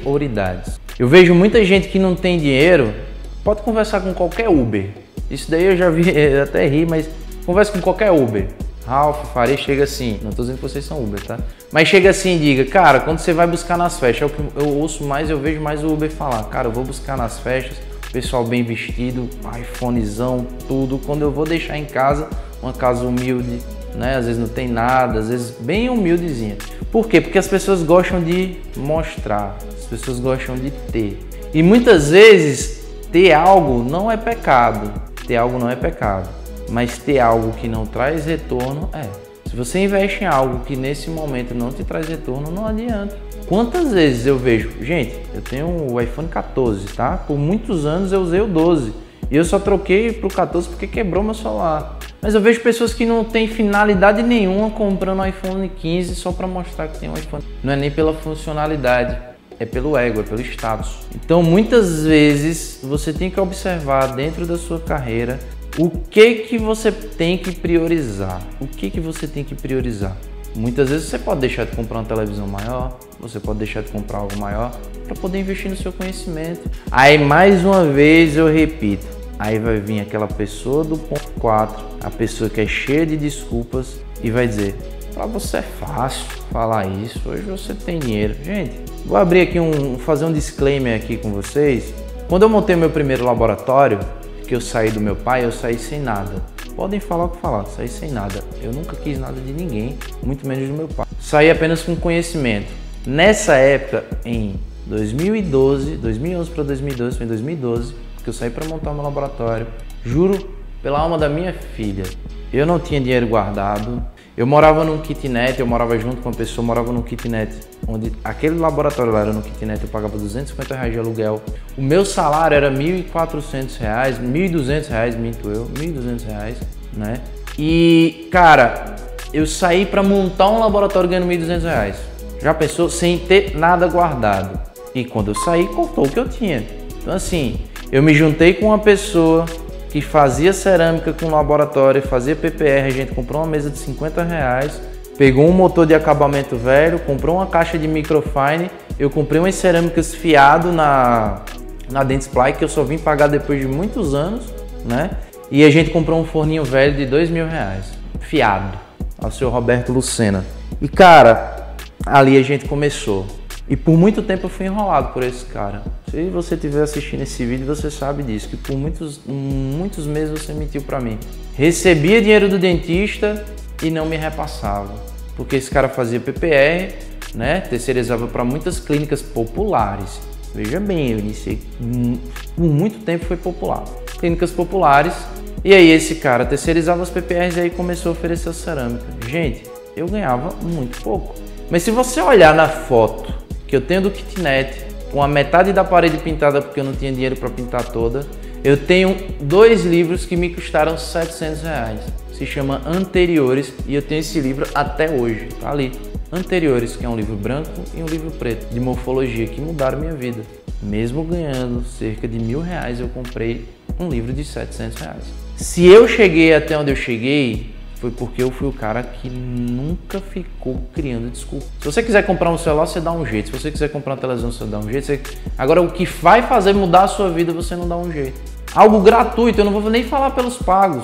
Eu vejo muita gente que não tem dinheiro, pode conversar com qualquer Uber. Isso daí eu já vi, eu até ri, mas conversa com qualquer Uber. Ralph, Faria, chega assim, não tô dizendo que vocês são Uber, tá? Mas chega assim e diga, cara, quando você vai buscar nas festas, é o que eu ouço mais, eu vejo mais o Uber falar, cara, eu vou buscar nas festas, pessoal bem vestido, iPhonezão, tudo. Quando eu vou deixar em casa, uma casa humilde, né? Às vezes não tem nada, às vezes bem humildezinha. Por quê? Porque as pessoas gostam de mostrar, as pessoas gostam de ter. E muitas vezes, ter algo não é pecado, mas ter algo que não traz retorno é. Se você investe em algo que nesse momento não te traz retorno, não adianta. Quantas vezes eu vejo, gente, eu tenho o iPhone 14, tá? Por muitos anos eu usei o 12 e eu só troquei pro 14 porque quebrou meu celular. Mas eu vejo pessoas que não têm finalidade nenhuma comprando o iPhone 15 só para mostrar que tem um iPhone. Não é nem pela funcionalidade, é pelo ego, é pelo status. Então muitas vezes você tem que observar dentro da sua carreira o que você tem que priorizar. Muitas vezes você pode deixar de comprar uma televisão maior, você pode deixar de comprar algo maior para poder investir no seu conhecimento. Aí mais uma vez eu repito, aí vai vir aquela pessoa do ponto 4, a pessoa que é cheia de desculpas e vai dizer, para você é fácil falar isso, hoje você tem dinheiro. Gente, vou abrir aqui fazer um disclaimer aqui com vocês. Quando eu montei meu primeiro laboratório, que eu saí do meu pai, eu saí sem nada. Podem falar o que falar, saí sem nada. Eu nunca quis nada de ninguém, muito menos do meu pai. Saí apenas com conhecimento. Nessa época, em 2011 para 2012, foi em 2012 que eu saí para montar meu laboratório. Juro pela alma da minha filha, eu não tinha dinheiro guardado. Eu morava num kitnet, eu morava junto com uma pessoa, morava num kitnet, onde aquele laboratório lá era no kitnet, eu pagava R$250 de aluguel. O meu salário era R$1.400, R$1.200, minto eu, R$1.200, né? E, cara, eu saí para montar um laboratório ganhando R$1.200. Já pensou? Sem ter nada guardado. E quando eu saí, cortou o que eu tinha. Então, assim, eu me juntei com uma pessoa que fazia cerâmica com laboratório, fazia PPR, a gente comprou uma mesa de R$50, pegou um motor de acabamento velho, comprou uma caixa de microfine, eu comprei umas cerâmicas fiado na Dentsply, que eu só vim pagar depois de muitos anos, né? E a gente comprou um forninho velho de R$2.000, fiado, ao seu Roberto Lucena. E cara, ali a gente começou. E por muito tempo eu fui enrolado por esse cara. Se você estiver assistindo esse vídeo, você sabe disso, que por muitos meses você mentiu pra mim. Recebia dinheiro do dentista e não me repassava. Porque esse cara fazia PPR, né? Terceirizava para muitas clínicas populares. Veja bem, eu iniciei, por muito tempo foi popular. Clínicas populares. E aí esse cara terceirizava as PPRs e aí começou a oferecer a cerâmica. Gente, eu ganhava muito pouco. Mas se você olhar na foto que eu tenho do kitnet, com a metade da parede pintada porque eu não tinha dinheiro para pintar toda, eu tenho 2 livros que me custaram R$700. Se chama Anteriores e eu tenho esse livro até hoje, tá ali. Anteriores, que é um livro branco e um livro preto de morfologia que mudaram minha vida. Mesmo ganhando cerca de R$1.000, eu comprei um livro de R$700. Se eu cheguei até onde eu cheguei, foi porque eu fui o cara que nunca ficou criando desculpa. Se você quiser comprar um celular, você dá um jeito. Se você quiser comprar uma televisão, você dá um jeito. Agora, o que vai fazer mudar a sua vida, você não dá um jeito. Algo gratuito, eu não vou nem falar pelos pagos.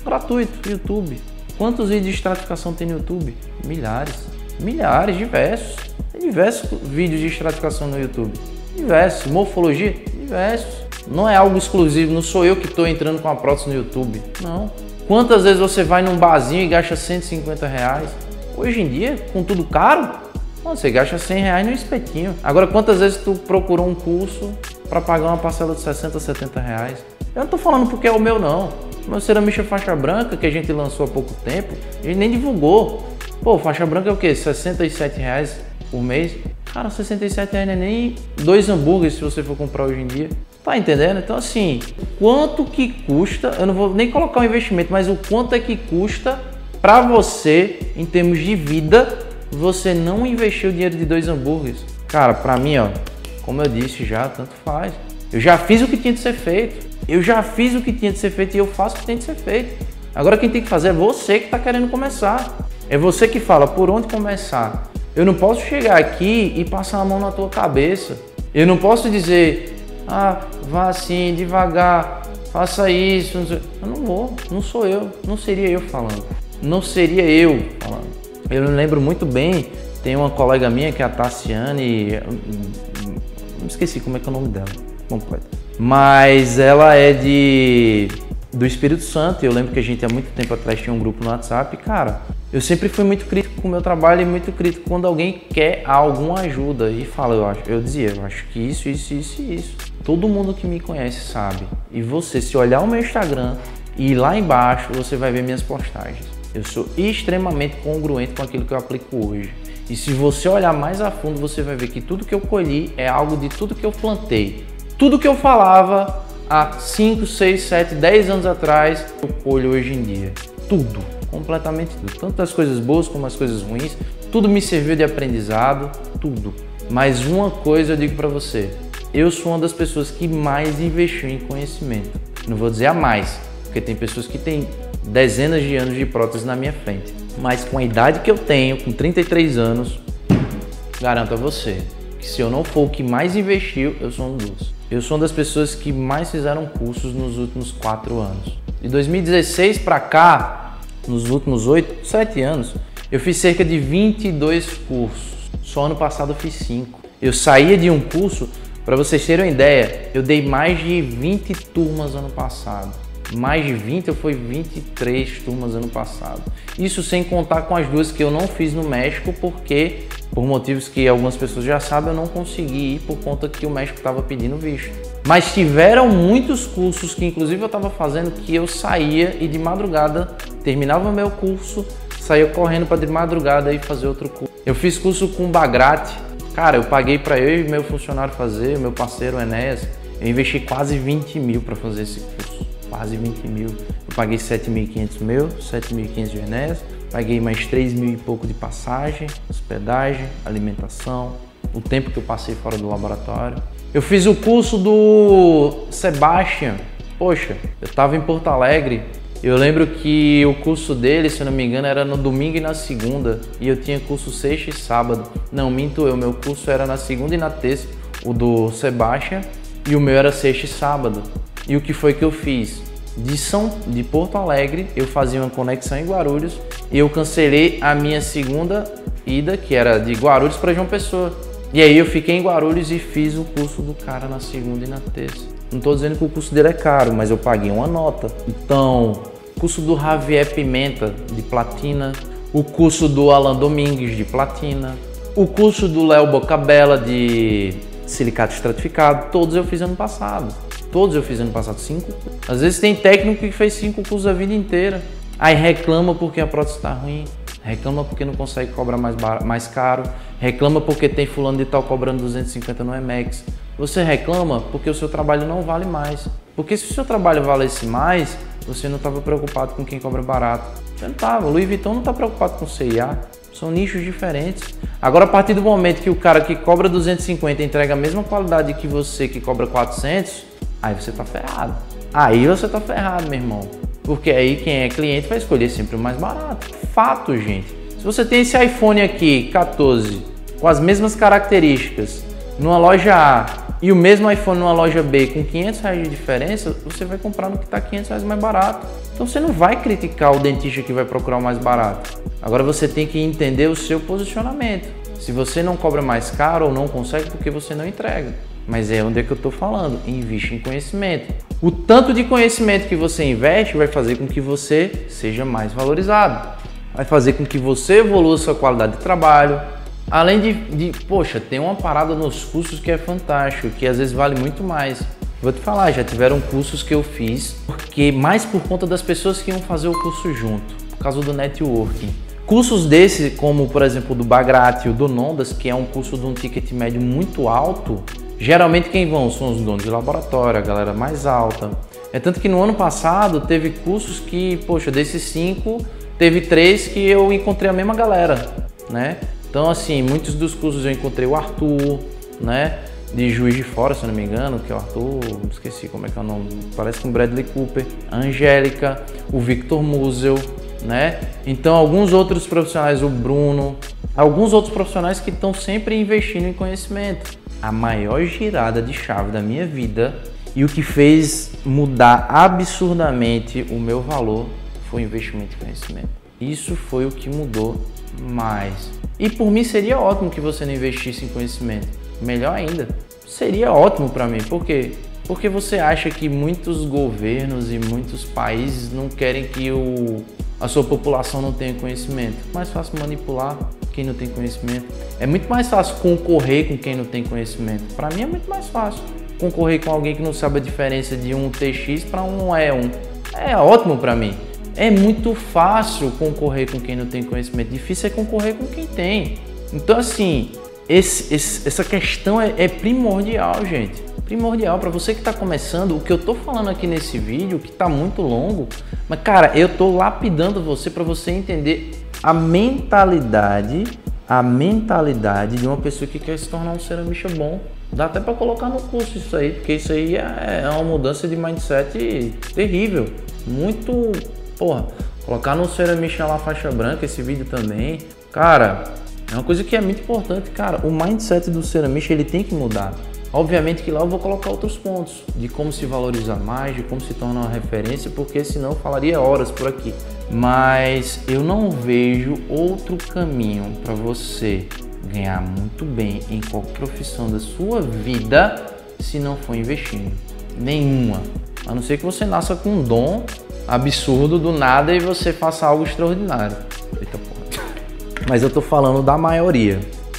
Gratuito, YouTube. Quantos vídeos de estratificação tem no YouTube? Milhares. Milhares, diversos. Tem diversos vídeos de estratificação no YouTube. Diversos. Morfologia? Diversos. Não é algo exclusivo, não sou eu que estou entrando com a prótese no YouTube. Não. Quantas vezes você vai num barzinho e gasta R$150? Hoje em dia, com tudo caro, você gasta R$100 no espetinho. Agora, quantas vezes tu procurou um curso para pagar uma parcela de R$60, R$70? Eu não estou falando porque é o meu, não. O meu ceramista faixa branca, que a gente lançou há pouco tempo, a gente nem divulgou. Pô, faixa branca é o quê? R$67 por mês? Cara, R$67 não é nem 2 hambúrgueres se você for comprar hoje em dia. Tá entendendo? Então, assim, quanto que custa, eu não vou nem colocar o investimento, mas o quanto é que custa para você, em termos de vida, você não investir o dinheiro de 2 hambúrgueres? Cara, pra mim, ó, como eu disse já, tanto faz. Eu já fiz o que tinha de ser feito. Eu já fiz o que tinha de ser feito e eu faço o que tem de ser feito. Agora quem tem que fazer é você que tá querendo começar. É você que fala por onde começar. Eu não posso chegar aqui e passar a mão na tua cabeça. Eu não posso dizer, vá assim, devagar, faça isso. Não sei. Eu não vou, não sou eu, não seria eu falando. Não seria eu falando. Eu me lembro muito bem, tem uma colega minha que é a Tassiane, não esqueci como é que é o nome dela, completo. Mas ela é do Espírito Santo. Eu lembro que a gente há muito tempo atrás tinha um grupo no WhatsApp. Cara, eu sempre fui muito crítico com o meu trabalho e muito crítico quando alguém quer alguma ajuda e fala, eu acho que isso. Todo mundo que me conhece sabe. E você, se olhar o meu Instagram e ir lá embaixo, você vai ver minhas postagens. Eu sou extremamente congruente com aquilo que eu aplico hoje. E se você olhar mais a fundo, você vai ver que tudo que eu colhi é algo de tudo que eu plantei. Tudo que eu falava há 5, 6, 7, 10 anos atrás, eu colho hoje em dia. Tudo, completamente tudo. Tanto as coisas boas como as coisas ruins. Tudo me serviu de aprendizado, tudo. Mas uma coisa eu digo pra você. Eu sou uma das pessoas que mais investiu em conhecimento. Não vou dizer a mais, porque tem pessoas que têm dezenas de anos de prótese na minha frente. Mas com a idade que eu tenho, com 33 anos, garanto a você que se eu não for o que mais investiu, eu sou um dos. Eu sou uma das pessoas que mais fizeram cursos nos últimos 4 anos. De 2016 para cá, nos últimos 7 anos, eu fiz cerca de 22 cursos. Só ano passado eu fiz 5. Eu saía de um curso, para vocês terem uma ideia, eu dei mais de 20 turmas ano passado. Mais de 20, eu fui 23 turmas ano passado. Isso sem contar com as 2 que eu não fiz no México, porque, por motivos que algumas pessoas já sabem, eu não consegui ir por conta que o México estava pedindo visto. Mas tiveram muitos cursos que inclusive eu estava fazendo que eu saía e de madrugada terminava o meu curso, saía correndo para de madrugada e fazer outro curso. Eu fiz curso com o Bagrati. Cara, eu paguei para eu e meu funcionário fazer, meu parceiro Enéas. Eu investi quase 20 mil para fazer esse curso. Quase 20 mil. Eu paguei 7.500 meu, 7.500 de Enéas. Paguei mais 3 mil e pouco de passagem, hospedagem, alimentação, o tempo que eu passei fora do laboratório. Eu fiz o curso do Sebastian. Poxa, eu estava em Porto Alegre. Eu lembro que o curso dele, se eu não me engano, era no domingo e na segunda. E eu tinha curso sexta e sábado. Não, minto eu. Meu curso era na segunda e na terça, o do Sebastian. E o meu era sexta e sábado. E o que foi que eu fiz? De Porto Alegre, eu fazia uma conexão em Guarulhos. E eu cancelei a minha segunda ida, que era de Guarulhos para João Pessoa. E aí eu fiquei em Guarulhos e fiz o curso do cara na segunda e na terça. Não estou dizendo que o curso dele é caro, mas eu paguei uma nota. Então, curso do Javier Pimenta, de platina. O curso do Alan Domingues, de platina. O curso do Léo Bocabella, de silicato estratificado. Todos eu fiz ano passado. 5. Às vezes tem técnico que fez 5 cursos a vida inteira. Aí reclama porque a prótese está ruim. Reclama porque não consegue cobrar mais caro. Reclama porque tem fulano de tal cobrando 250 no Emex. Você reclama porque o seu trabalho não vale mais. Porque se o seu trabalho valesse mais, você não estava preocupado com quem cobra barato. Você não estava. O Louis Vuitton não está preocupado com CIA. São nichos diferentes. Agora, a partir do momento que o cara que cobra 250 entrega a mesma qualidade que você que cobra 400, aí você tá ferrado. Aí você tá ferrado, meu irmão. Porque aí quem é cliente vai escolher sempre o mais barato. Fato, gente. Se você tem esse iPhone aqui, 14, com as mesmas características, numa loja A, E o mesmo iPhone numa loja B com R$500 de diferença, você vai comprar no que está R$500 mais barato. Então você não vai criticar o dentista que vai procurar o mais barato. Agora você tem que entender o seu posicionamento. Se você não cobra mais caro ou não consegue, porque você não entrega. Mas é onde é que eu estou falando, investe em conhecimento. O tanto de conhecimento que você investe vai fazer com que você seja mais valorizado. Vai fazer com que você evolua sua qualidade de trabalho. Além poxa, tem uma parada nos cursos que é fantástico, que às vezes vale muito mais. Vou te falar, já tiveram cursos que eu fiz, porque mais por conta das pessoas que iam fazer o curso junto, por causa do networking. Cursos desses, como por exemplo do Bagrat, do Nondas, que é um curso de um ticket médio muito alto, geralmente quem vão são os donos de laboratório, a galera mais alta. É tanto que no ano passado teve cursos que, poxa, desses 5, teve 3 que eu encontrei a mesma galera, né? Então, assim, muitos dos cursos eu encontrei o Arthur, né? De Juiz de Fora, se eu não me engano, que é o Arthur, esqueci como é que é o nome, parece com o Bradley Cooper, a Angélica, o Victor Musel, né? Então, alguns outros profissionais, o Bruno, alguns outros profissionais que estão sempre investindo em conhecimento. A maior girada de chave da minha vida e o que fez mudar absurdamente o meu valor foi o investimento em conhecimento. Isso foi o que mudou mais. E por mim seria ótimo que você não investisse em conhecimento. Melhor ainda, seria ótimo para mim. Por quê? Porque você acha que muitos governos e muitos países não querem que a sua população não tenha conhecimento. É mais fácil manipular quem não tem conhecimento. É muito mais fácil concorrer com quem não tem conhecimento. Para mim é muito mais fácil concorrer com alguém que não sabe a diferença de um TX para um E1. É ótimo para mim. É muito fácil concorrer com quem não tem conhecimento. Difícil é concorrer com quem tem. Então, assim, essa questão é primordial, gente. Primordial para você que está começando. O que eu tô falando aqui nesse vídeo, que tá muito longo, mas, cara, eu tô lapidando você para você entender a mentalidade de uma pessoa que quer se tornar um ceramista bom. Dá até para colocar no curso isso aí, porque isso aí é uma mudança de mindset terrível. Muito... Porra, colocar no ceramista lá faixa branca esse vídeo também, cara, é uma coisa que é muito importante, cara. O mindset do ceramista, ele tem que mudar. Obviamente que lá eu vou colocar outros pontos de como se valorizar mais, de como se tornar uma referência, porque senão eu falaria horas por aqui. Mas eu não vejo outro caminho para você ganhar muito bem em qualquer profissão da sua vida se não for investindo. Nenhuma. A não ser que você nasça com um dom absurdo do nada e você faça algo extraordinário. Eita porra. Mas eu tô falando da maioria,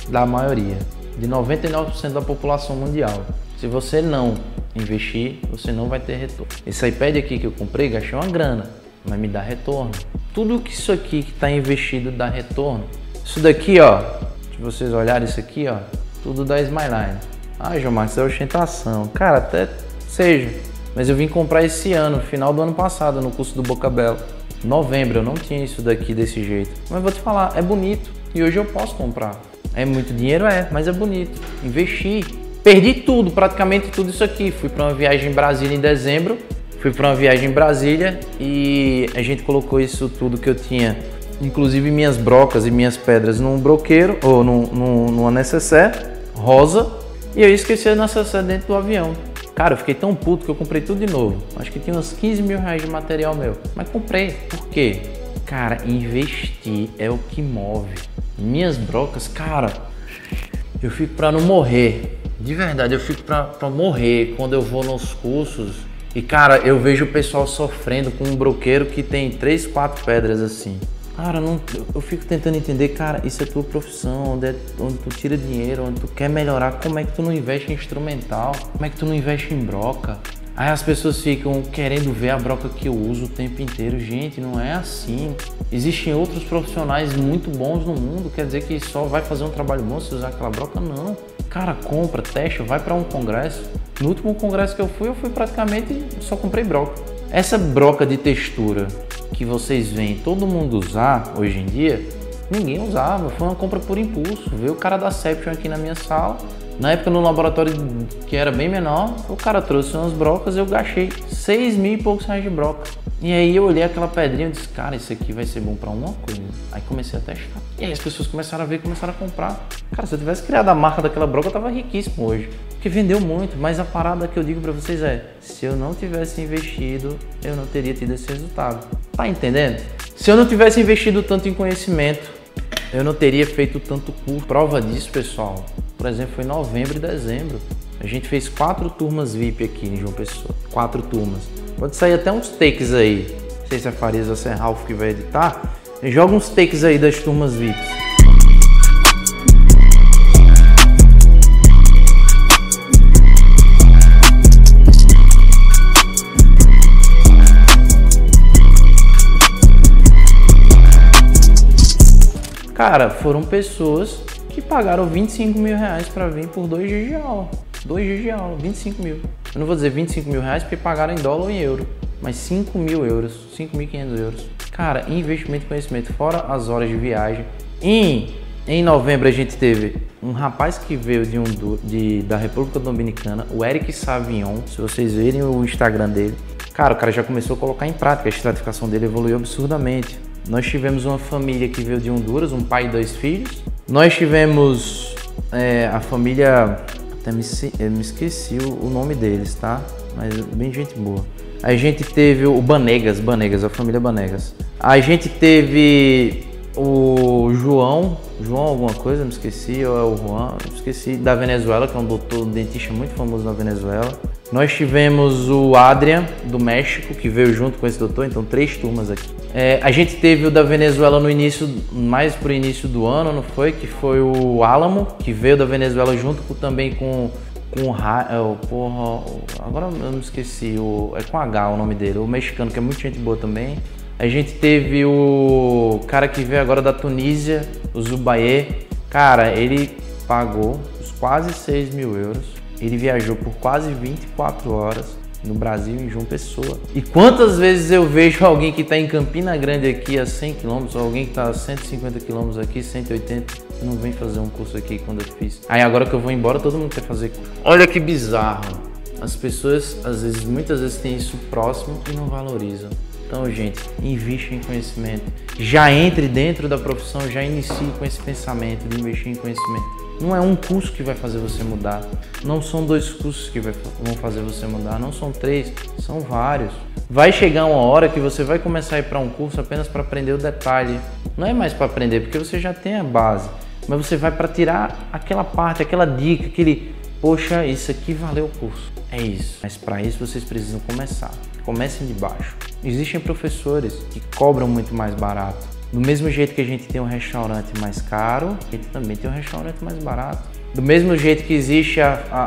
de 99% da população mundial. Se você não investir, você não vai ter retorno. Esse iPad aqui que eu comprei, gastei uma grana, mas me dá retorno. Tudo que isso aqui que está investido dá retorno. Isso daqui, ó, se vocês olharem isso aqui, ó, tudo da Smileline. Ah, João Marcos, é ostentação. Cara, até seja. Mas eu vim comprar esse ano, final do ano passado, no curso do Boca Bela. Novembro, eu não tinha isso daqui desse jeito. Mas vou te falar, é bonito. E hoje eu posso comprar. É muito dinheiro? É, mas é bonito. Investi. Perdi tudo, praticamente tudo isso aqui. Fui para uma viagem em Brasília em dezembro. E a gente colocou isso tudo que eu tinha, inclusive minhas brocas e minhas pedras, num broqueiro, ou numa necessaire rosa. E eu esqueci a necessaire dentro do avião. Cara, eu fiquei tão puto que eu comprei tudo de novo. Acho que tinha uns 15 mil reais de material meu. Mas comprei. Por quê? Cara, investir é o que move. Minhas brocas, cara, eu fico pra não morrer. De verdade, eu fico pra morrer quando eu vou nos cursos. E, cara, eu vejo o pessoal sofrendo com um broqueiro que tem 3, 4 pedras assim. Cara, eu fico tentando entender, cara, isso é tua profissão, onde tu tira dinheiro, onde tu quer melhorar, como é que tu não investe em instrumental, como é que tu não investe em broca? Aí as pessoas ficam querendo ver a broca que eu uso o tempo inteiro. Gente, não é assim. Existem outros profissionais muito bons no mundo, quer dizer que só vai fazer um trabalho bom se usar aquela broca? Não. Cara, compra, testa, vai para um congresso. No último congresso que eu fui praticamente só comprei broca. Essa broca de textura que vocês veem todo mundo usar hoje em dia, ninguém usava, foi uma compra por impulso. Veio o cara da Seption aqui na minha sala, Na época no laboratório que era bem menor, o cara trouxe umas brocas, eu gastei 6 mil e poucos reais de broca. E aí eu olhei aquela pedrinha e disse, cara, isso aqui vai ser bom pra uma coisa. Aí comecei a testar. E aí as pessoas começaram a ver, começaram a comprar. Cara, se eu tivesse criado a marca daquela broca, eu tava riquíssimo hoje. Porque vendeu muito, mas a parada que eu digo pra vocês é, se eu não tivesse investido, eu não teria tido esse resultado. Tá entendendo? Se eu não tivesse investido tanto em conhecimento, eu não teria feito tanto curso. Prova disso, pessoal, por exemplo, foi novembro e dezembro. A gente fez 4 turmas VIP aqui em João Pessoa. 4 turmas. Pode sair até uns takes aí. Não sei se é Farias ou se é Ralph que vai editar. Joga uns takes aí das turmas VIP. Cara, foram pessoas que pagaram 25 mil reais para vir por 2 dias de aula. 2 dias de aula, 25 mil. Eu não vou dizer 25 mil reais porque pagaram em dólar ou em euro, mas 5 mil euros, 5.500 euros. Cara, investimento em conhecimento, fora as horas de viagem. Em novembro a gente teve um rapaz que veio da República Dominicana, o Eric Savion, se vocês verem o Instagram dele. Cara, o cara já começou a colocar em prática, a estratificação dele evoluiu absurdamente. Nós tivemos uma família que veio de Honduras, um pai e 2 filhos. Nós tivemos a família, até me esqueci o nome deles, tá? Mas bem gente boa. A gente teve o Banegas, a família Banegas. A gente teve o João alguma coisa, me esqueci, ou é o Juan, me esqueci, da Venezuela, que é um doutor dentista muito famoso na Venezuela. Nós tivemos o Adrian, do México, que veio junto com esse doutor, então 3 turmas aqui. A gente teve o da Venezuela no início, mais pro início do ano, não foi? Que foi o Álamo, que veio da Venezuela junto também com agora eu me esqueci, é com H o nome dele, o mexicano, que é muito gente boa também. A gente teve o cara que veio agora da Tunísia, o Zubaye. Cara, ele pagou os quase 6 mil euros. Ele viajou por quase 24 horas no Brasil, em João Pessoa. E quantas vezes eu vejo alguém que está em Campina Grande aqui a 100 km, ou alguém que está a 150 km aqui, 180, não vem fazer um curso aqui quando eu fiz. Aí agora que eu vou embora, todo mundo quer fazer curso. Olha que bizarro. As pessoas, muitas vezes têm isso próximo e não valorizam. Então, gente, invista em conhecimento. Já entre dentro da profissão, já inicie com esse pensamento de investir em conhecimento. Não é um curso que vai fazer você mudar. Não são 2 cursos que vão fazer você mudar. Não são 3, são vários. Vai chegar uma hora que você vai começar a ir para um curso apenas para aprender o detalhe. Não é mais para aprender, porque você já tem a base. Mas você vai para tirar aquela parte, aquela dica, poxa, isso aqui valeu o curso. É isso. Mas para isso vocês precisam começar. Comecem de baixo. Existem professores que cobram muito mais barato. Do mesmo jeito que a gente tem um restaurante mais caro, a gente também tem um restaurante mais barato. Do mesmo jeito que existe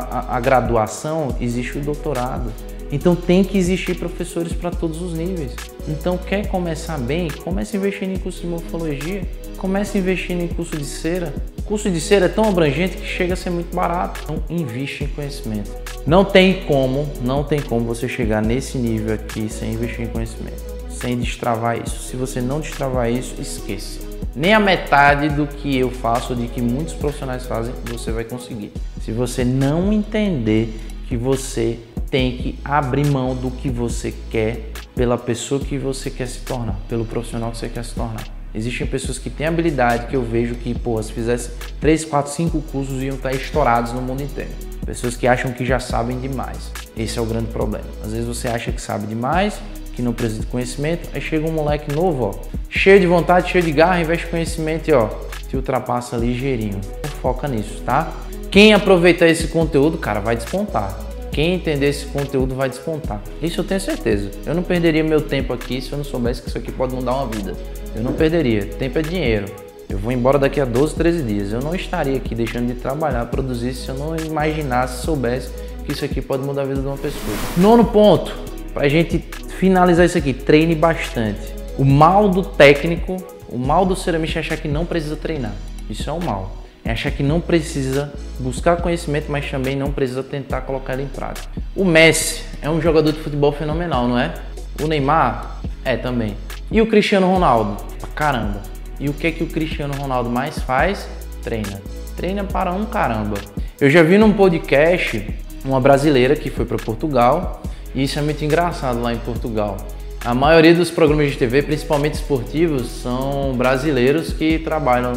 a graduação, existe o doutorado. Então tem que existir professores para todos os níveis. Então quer começar bem? Comece investindo em curso de morfologia. Comece investindo em curso de cera. O curso de cera é tão abrangente que chega a ser muito barato. Então investe em conhecimento. Não tem como você chegar nesse nível aqui sem investir em conhecimento, sem destravar isso. Se você não destravar isso, esqueça. Nem a metade do que eu faço, de que muitos profissionais fazem, você vai conseguir. Se você não entender que você tem que abrir mão do que você quer pela pessoa que você quer se tornar, pelo profissional que você quer se tornar. Existem pessoas que têm habilidade que eu vejo que, se fizesse 3, 4, 5 cursos iam estar estourados no mundo inteiro. Pessoas que acham que já sabem demais. Esse é o grande problema. Às vezes você acha que sabe demais, que não precisa de conhecimento, aí chega um moleque novo, cheio de vontade, cheio de garra, investe em conhecimento e te ultrapassa ligeirinho. Foca nisso, tá? Quem aproveitar esse conteúdo, cara, vai despontar. Quem entender esse conteúdo vai despontar. Isso eu tenho certeza. Eu não perderia meu tempo aqui se eu não soubesse que isso aqui pode mudar uma vida. Eu não perderia. Tempo é dinheiro. Eu vou embora daqui a 12, 13 dias. Eu não estaria aqui deixando de trabalhar, produzir, se eu não imaginasse, soubesse que isso aqui pode mudar a vida de uma pessoa. 9º ponto, pra gente finalizar isso aqui, treine bastante. O mal do técnico, o mal do ceramista é achar que não precisa treinar. Isso é um mal. É achar que não precisa buscar conhecimento, mas também não precisa tentar colocar ele em prática. O Messi é um jogador de futebol fenomenal, não é? O Neymar é também. E o Cristiano Ronaldo? Pra caramba. E o que o Cristiano Ronaldo mais faz? Treina. Treina para um caramba. Eu já vi num podcast uma brasileira que foi para Portugal, e isso é muito engraçado lá em Portugal. A maioria dos programas de TV, principalmente esportivos, são brasileiros que trabalham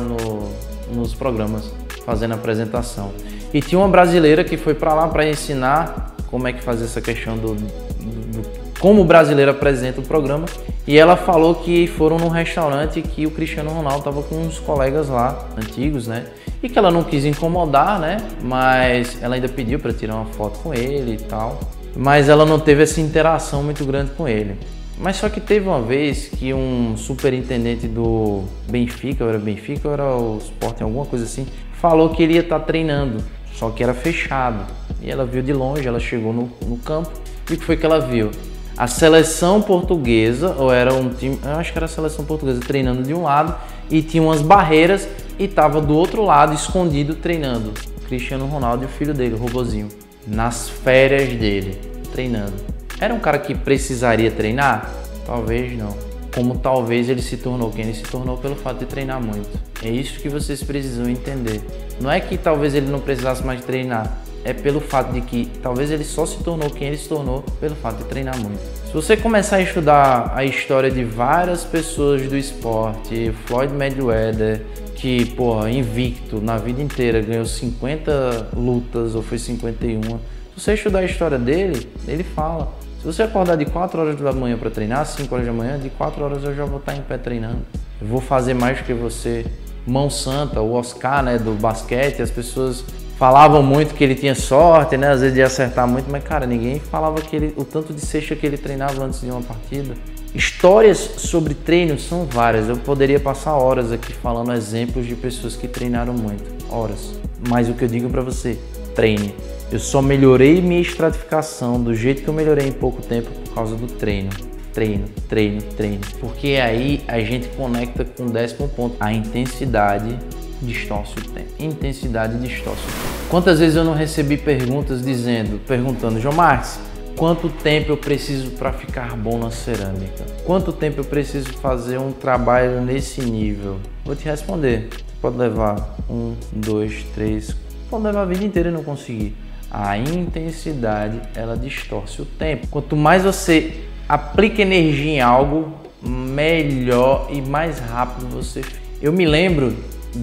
nos programas, fazendo apresentação. E tinha uma brasileira que foi para lá para ensinar como é que faz essa questão como o brasileiro apresenta o programa. E ela falou que foram num restaurante que o Cristiano Ronaldo estava com uns colegas lá, antigos, né? E que ela não quis incomodar, né? Mas ela ainda pediu para tirar uma foto com ele e tal. Mas ela não teve essa interação muito grande com ele. Mas só que teve uma vez que um superintendente do Benfica, ou era o Sporting, alguma coisa assim, falou que ele ia estar treinando, só que era fechado. E ela viu de longe, ela chegou no campo, e o que foi que ela viu? A seleção portuguesa, ou era um time, eu acho que era a seleção portuguesa treinando de um lado, e tinha umas barreiras, e estava do outro lado, escondido, treinando. O Cristiano Ronaldo e o filho dele, o robozinho, nas férias dele, treinando. Era um cara que precisaria treinar? Talvez não. Como talvez ele se tornou quem ele se tornou pelo fato de treinar muito. É isso que vocês precisam entender. Não é que talvez ele não precisasse mais treinar, é pelo fato de que talvez ele só se tornou quem ele se tornou pelo fato de treinar muito. Se você começar a estudar a história de várias pessoas do esporte, Floyd Mayweather, que, porra, invicto na vida inteira, ganhou 50 lutas ou foi 51. Se você estudar a história dele, ele fala: se você acordar de 4 horas da manhã para treinar, 5 horas da manhã, de 4 horas eu já vou estar em pé treinando. Eu vou fazer mais do que você. Mão Santa, o Oscar, né, do basquete, as pessoas falavam muito que ele tinha sorte, né, às vezes de acertar muito, mas cara, ninguém falava o tanto de cesta que ele treinava antes de uma partida. Histórias sobre treino são várias, eu poderia passar horas aqui falando exemplos de pessoas que treinaram muito, horas. Mas o que eu digo para você, treine. Eu só melhorei minha estratificação do jeito que eu melhorei em pouco tempo por causa do treino. Treino. Porque aí a gente conecta com o 10º ponto. A intensidade distorce o tempo. Intensidade distorce o tempo. Quantas vezes eu não recebi perguntando, João Marques, quanto tempo eu preciso para ficar bom na cerâmica? Quanto tempo eu preciso fazer um trabalho nesse nível? Vou te responder. Pode levar 1, 2, 3, pode levar a vida inteira e não conseguir. A intensidade, ela distorce o tempo. Quanto mais você aplica energia em algo, melhor e mais rápido você fica. Eu me lembro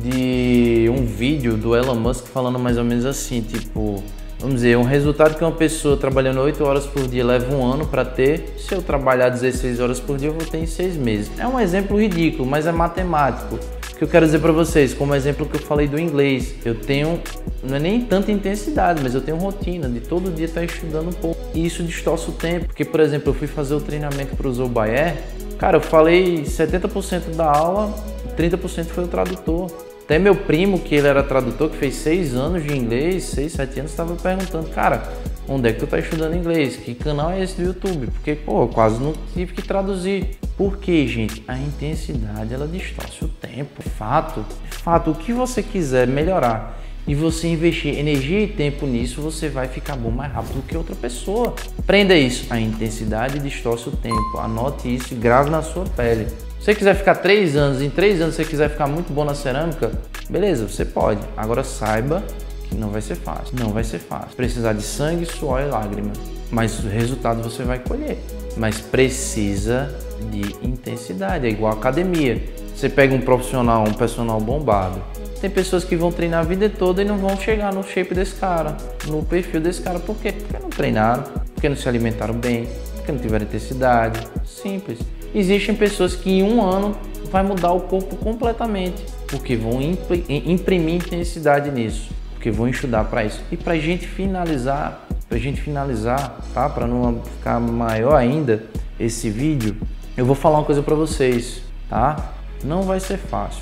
de um vídeo do Elon Musk falando mais ou menos assim, tipo, vamos dizer, um resultado que uma pessoa trabalhando 8 horas por dia leva 1 ano para ter, se eu trabalhar 16 horas por dia eu vou ter em 6 meses. É um exemplo ridículo, mas é matemático. O que eu quero dizer para vocês, como exemplo que eu falei do inglês, eu tenho, não é nem tanta intensidade, mas eu tenho rotina de todo dia estar estudando um pouco. E isso distorce o tempo, porque, por exemplo, eu fui fazer o treinamento para o Zobayer, cara, eu falei 70% da aula, 30% foi o tradutor. Até meu primo, que ele era tradutor, que fez 6 anos de inglês, 6, 7 anos, estava perguntando, cara, onde é que tu tá estudando inglês? Que canal é esse do YouTube? Porque, pô, eu quase não tive que traduzir. Por quê, gente? A intensidade, ela distorce o tempo. Fato, o que você quiser melhorar e você investir energia e tempo nisso, você vai ficar bom mais rápido do que outra pessoa. Aprenda isso. A intensidade distorce o tempo. Anote isso e grave na sua pele. Se você quiser ficar 3 anos, em 3 anos você quiser ficar muito bom na cerâmica, beleza, você pode. Agora saiba que não vai ser fácil. Não vai ser fácil. Precisar de sangue, suor e lágrima. Mas o resultado você vai colher. Mas precisa de intensidade. É igual a academia. Você pega um profissional, um personal bombado. Tem pessoas que vão treinar a vida toda e não vão chegar no shape desse cara, no perfil desse cara. Por quê? Porque não treinaram, porque não se alimentaram bem, porque não tiveram intensidade. Simples. Existem pessoas que em 1 ano vai mudar o corpo completamente, porque vão imprimir intensidade nisso, porque vão estudar para isso. E pra gente finalizar, tá? Para não ficar maior ainda esse vídeo, eu vou falar uma coisa para vocês, tá? Não vai ser fácil,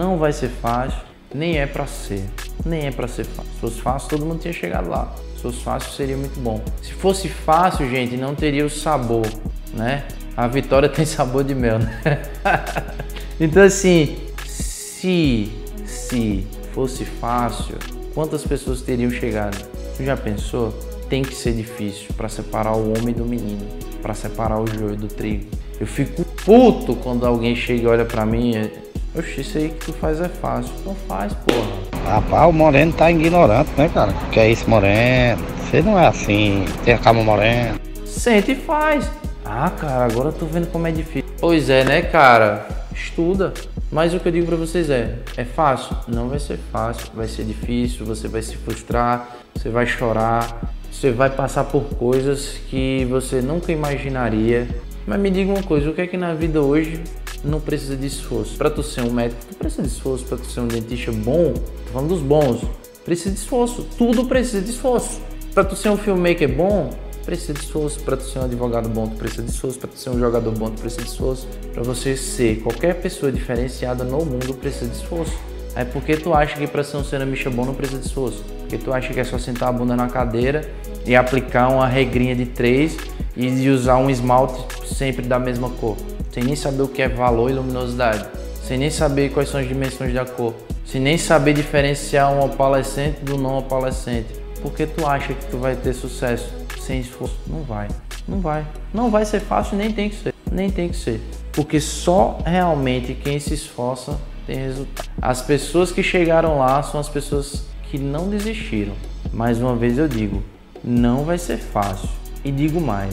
nem é para ser fácil. Se fosse fácil, todo mundo tinha chegado lá. Se fosse fácil, seria muito bom. Se fosse fácil, gente, não teria o sabor, né? A vitória tem sabor de mel, né? Então, assim, se fosse fácil, quantas pessoas teriam chegado? Tu já pensou? Tem que ser difícil para separar o homem do menino, para separar o joio do trigo. Eu fico puto quando alguém chega e olha para mim, Oxi, isso aí que tu faz é fácil. Então faz, porra. Rapaz, o Moreno tá ignorante, né, cara? Que é isso, Moreno? Você não é assim, tem a calma, Moreno. Sente e faz. Ah, cara, agora eu tô vendo como é difícil. Pois é, né, cara? Estuda. Mas o que eu digo pra vocês é fácil? Não vai ser fácil, vai ser difícil, você vai se frustrar, você vai chorar, você vai passar por coisas que você nunca imaginaria. Mas me diga uma coisa, o que é que na vida hoje não precisa de esforço? Pra tu ser um médico, tu precisa de esforço. Pra tu ser um dentista bom, tô falando dos bons, precisa de esforço. Tudo precisa de esforço. Pra tu ser um filmmaker bom, precisa de esforço. Para tu ser um advogado bom, tu precisa de esforço. Para tu ser um jogador bom, tu precisa de esforço. Para você ser qualquer pessoa diferenciada no mundo, precisa de esforço. Aí por que tu acha que para ser um ceramista bom não precisa de esforço? Porque tu acha que é só sentar a bunda na cadeira e aplicar uma regrinha de 3 e usar um esmalte sempre da mesma cor, sem nem saber o que é valor e luminosidade, sem nem saber quais são as dimensões da cor, sem nem saber diferenciar um opalescente do não opalescente? Por que tu acha que tu vai ter sucesso sem esforço? Não vai, não vai. Não vai ser fácil, nem tem que ser. Nem tem que ser. Porque só realmente quem se esforça tem resultado. As pessoas que chegaram lá são as pessoas que não desistiram. Mais uma vez eu digo, não vai ser fácil. E digo mais,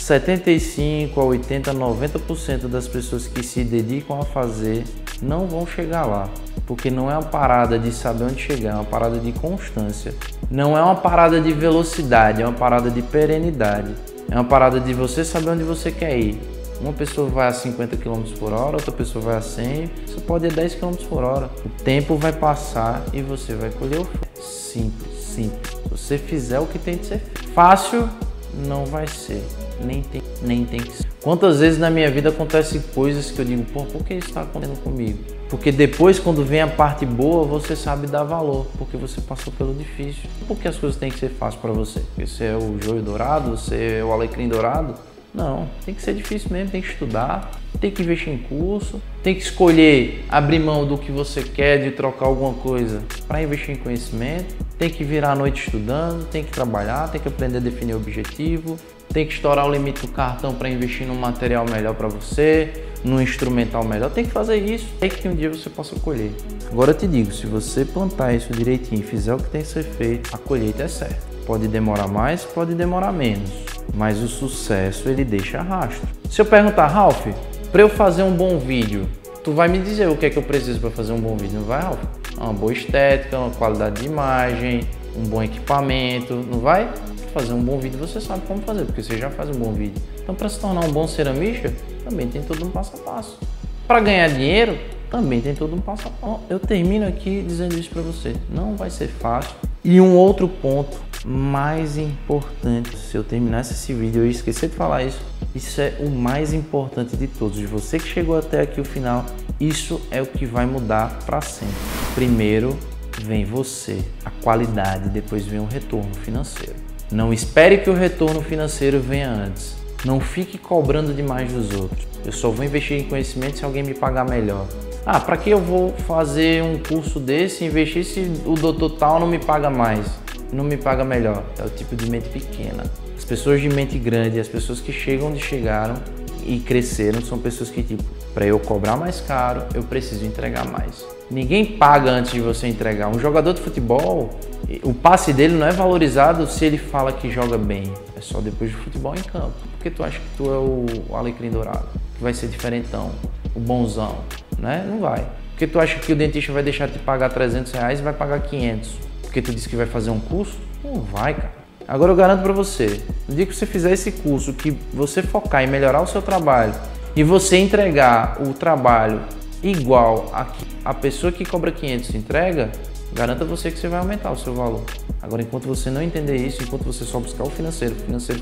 75 a 80, 90% das pessoas que se dedicam a fazer não vão chegar lá. Porque não é uma parada de saber onde chegar, é uma parada de constância. Não é uma parada de velocidade, é uma parada de perenidade. É uma parada de você saber onde você quer ir. Uma pessoa vai a 50 km por hora, outra pessoa vai a 100, você pode ir a 10 km por hora. O tempo vai passar e você vai colher o fruto. Simples, simples. Se você fizer o que tem que ser feito. Fácil não vai ser, nem tem que ser. Quantas vezes na minha vida acontecem coisas que eu digo, pô, por que isso está acontecendo comigo? Porque depois, quando vem a parte boa, você sabe dar valor, porque você passou pelo difícil. Porque as coisas têm que ser fáceis para você? Porque você é o joio dourado, você é o alecrim dourado? Não, tem que ser difícil mesmo, tem que estudar, tem que investir em curso, tem que escolher abrir mão do que você quer, de trocar alguma coisa para investir em conhecimento, tem que virar a noite estudando, tem que trabalhar, tem que aprender a definir o objetivo, tem que estourar o limite do cartão para investir num material melhor para você, num instrumental melhor, tem que fazer isso, é que um dia você possa colher. Agora eu te digo, se você plantar isso direitinho e fizer o que tem que ser feito, a colheita é certa. Pode demorar mais, pode demorar menos, mas o sucesso ele deixa rastro. Se eu perguntar, Ralph, para eu fazer um bom vídeo, tu vai me dizer o que é que eu preciso para fazer um bom vídeo, não vai, Ralph? Uma boa estética, uma qualidade de imagem, um bom equipamento, não vai? Para fazer um bom vídeo você sabe como fazer, porque você já faz um bom vídeo. Então para se tornar um bom ceramista, também tem todo um passo a passo. Para ganhar dinheiro, também tem todo um passo a passo. Eu termino aqui dizendo isso para você, não vai ser fácil. E um outro ponto mais importante, se eu terminasse esse vídeo, eu ia esquecer de falar isso. Isso é o mais importante de todos. De você que chegou até aqui o final, isso é o que vai mudar para sempre. Primeiro vem você, a qualidade, depois vem o retorno financeiro. Não espere que o retorno financeiro venha antes. Não fique cobrando demais dos outros. Eu só vou investir em conhecimento se alguém me pagar melhor. Ah, para que eu vou fazer um curso desse e investir se o doutor tal não me paga mais? Não me paga melhor. É o tipo de mente pequena. As pessoas de mente grande, as pessoas que chegam onde chegaram e cresceram, são pessoas que, tipo, para eu cobrar mais caro, eu preciso entregar mais. Ninguém paga antes de você entregar. Um jogador de futebol, o passe dele não é valorizado se ele fala que joga bem. É só depois do futebol em campo. Por que tu acha que tu é o alecrim dourado? Que vai ser diferentão, o bonzão, né? Não vai. Por que tu acha que o dentista vai deixar de te pagar R$300 e vai pagar 500? Porque tu disse que vai fazer um curso? Não vai, cara. Agora eu garanto pra você, no dia que você fizer esse curso, que você focar em melhorar o seu trabalho e você entregar o trabalho igual a pessoa que cobra 500 entrega, garanta você que você vai aumentar o seu valor. Agora, enquanto você não entender isso, enquanto você só buscar o financeiro,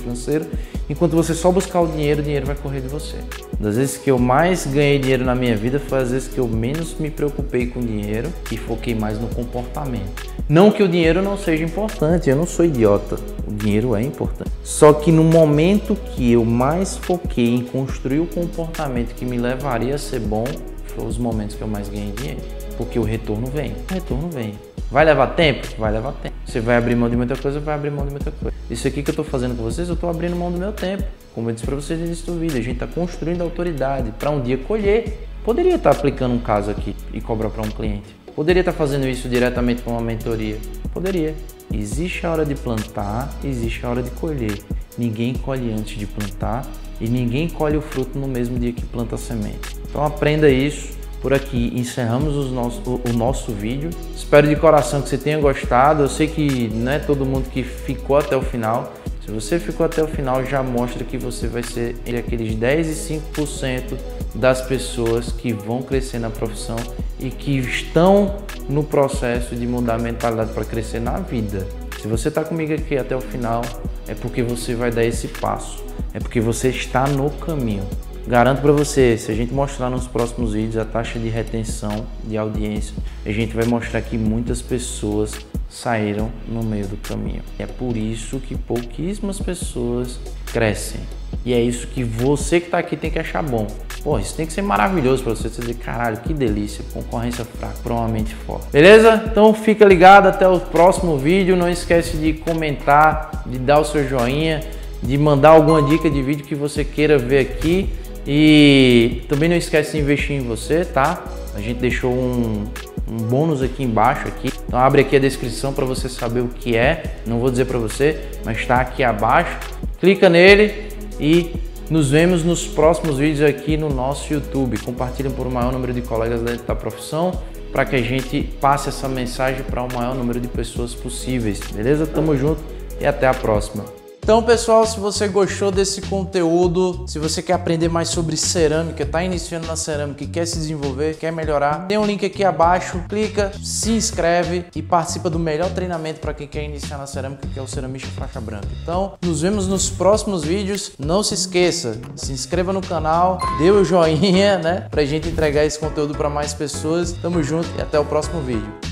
enquanto você só buscar o dinheiro vai correr de você. Das vezes que eu mais ganhei dinheiro na minha vida foi as vezes que eu menos me preocupei com dinheiro e foquei mais no comportamento. Não que o dinheiro não seja importante, eu não sou idiota, o dinheiro é importante. Só que no momento que eu mais foquei em construir o comportamento que me levaria a ser bom, foram os momentos que eu mais ganhei dinheiro. Porque o retorno vem, Vai levar tempo? Vai levar tempo. Você vai abrir mão de muita coisa, vai abrir mão de muita coisa. Isso aqui que eu tô fazendo com vocês, eu tô abrindo mão do meu tempo. Como eu disse pra vocês no início do vídeo, a gente tá construindo autoridade para um dia colher. Poderia estar aplicando um caso aqui e cobrar para um cliente. Poderia estar fazendo isso diretamente com uma mentoria. Poderia. Existe a hora de plantar, existe a hora de colher. Ninguém colhe antes de plantar e ninguém colhe o fruto no mesmo dia que planta a semente. Então aprenda isso. Por aqui encerramos o nosso vídeo. Espero de coração que você tenha gostado. Eu sei que não é todo mundo que ficou até o final. Se você ficou até o final, já mostra que você vai ser entre aqueles 10 e 5% das pessoas que vão crescer na profissão e que estão no processo de mudar a mentalidade para crescer na vida. Se você está comigo aqui até o final, é porque você vai dar esse passo. É porque você está no caminho. Garanto para você, se a gente mostrar nos próximos vídeos a taxa de retenção de audiência, a gente vai mostrar que muitas pessoas saíram no meio do caminho. É por isso que pouquíssimas pessoas crescem. E é isso que você que está aqui tem que achar bom. Pô, isso tem que ser maravilhoso para você dizer, caralho, que delícia, concorrência fraca, para uma mente forte. Beleza? Então fica ligado até o próximo vídeo. Não esquece de comentar, de dar o seu joinha, de mandar alguma dica de vídeo que você queira ver aqui. E também não esquece de investir em você, tá? A gente deixou um bônus aqui embaixo aqui. Então abre aqui a descrição para você saber o que é. Não vou dizer para você, mas está aqui abaixo. Clica nele e nos vemos nos próximos vídeos aqui no nosso YouTube. Compartilhem por um maior número de colegas dentro da profissão para que a gente passe essa mensagem para o maior número de pessoas possíveis. Beleza? Tamo junto e até a próxima. Então, pessoal, se você gostou desse conteúdo, se você quer aprender mais sobre cerâmica, está iniciando na cerâmica e quer se desenvolver, quer melhorar, tem um link aqui abaixo, clica, se inscreve e participa do melhor treinamento para quem quer iniciar na cerâmica, que é o Ceramista Faixa Branca. Então, nos vemos nos próximos vídeos. Não se esqueça, se inscreva no canal, dê o joinha, né, pra gente entregar esse conteúdo para mais pessoas. Tamo junto e até o próximo vídeo.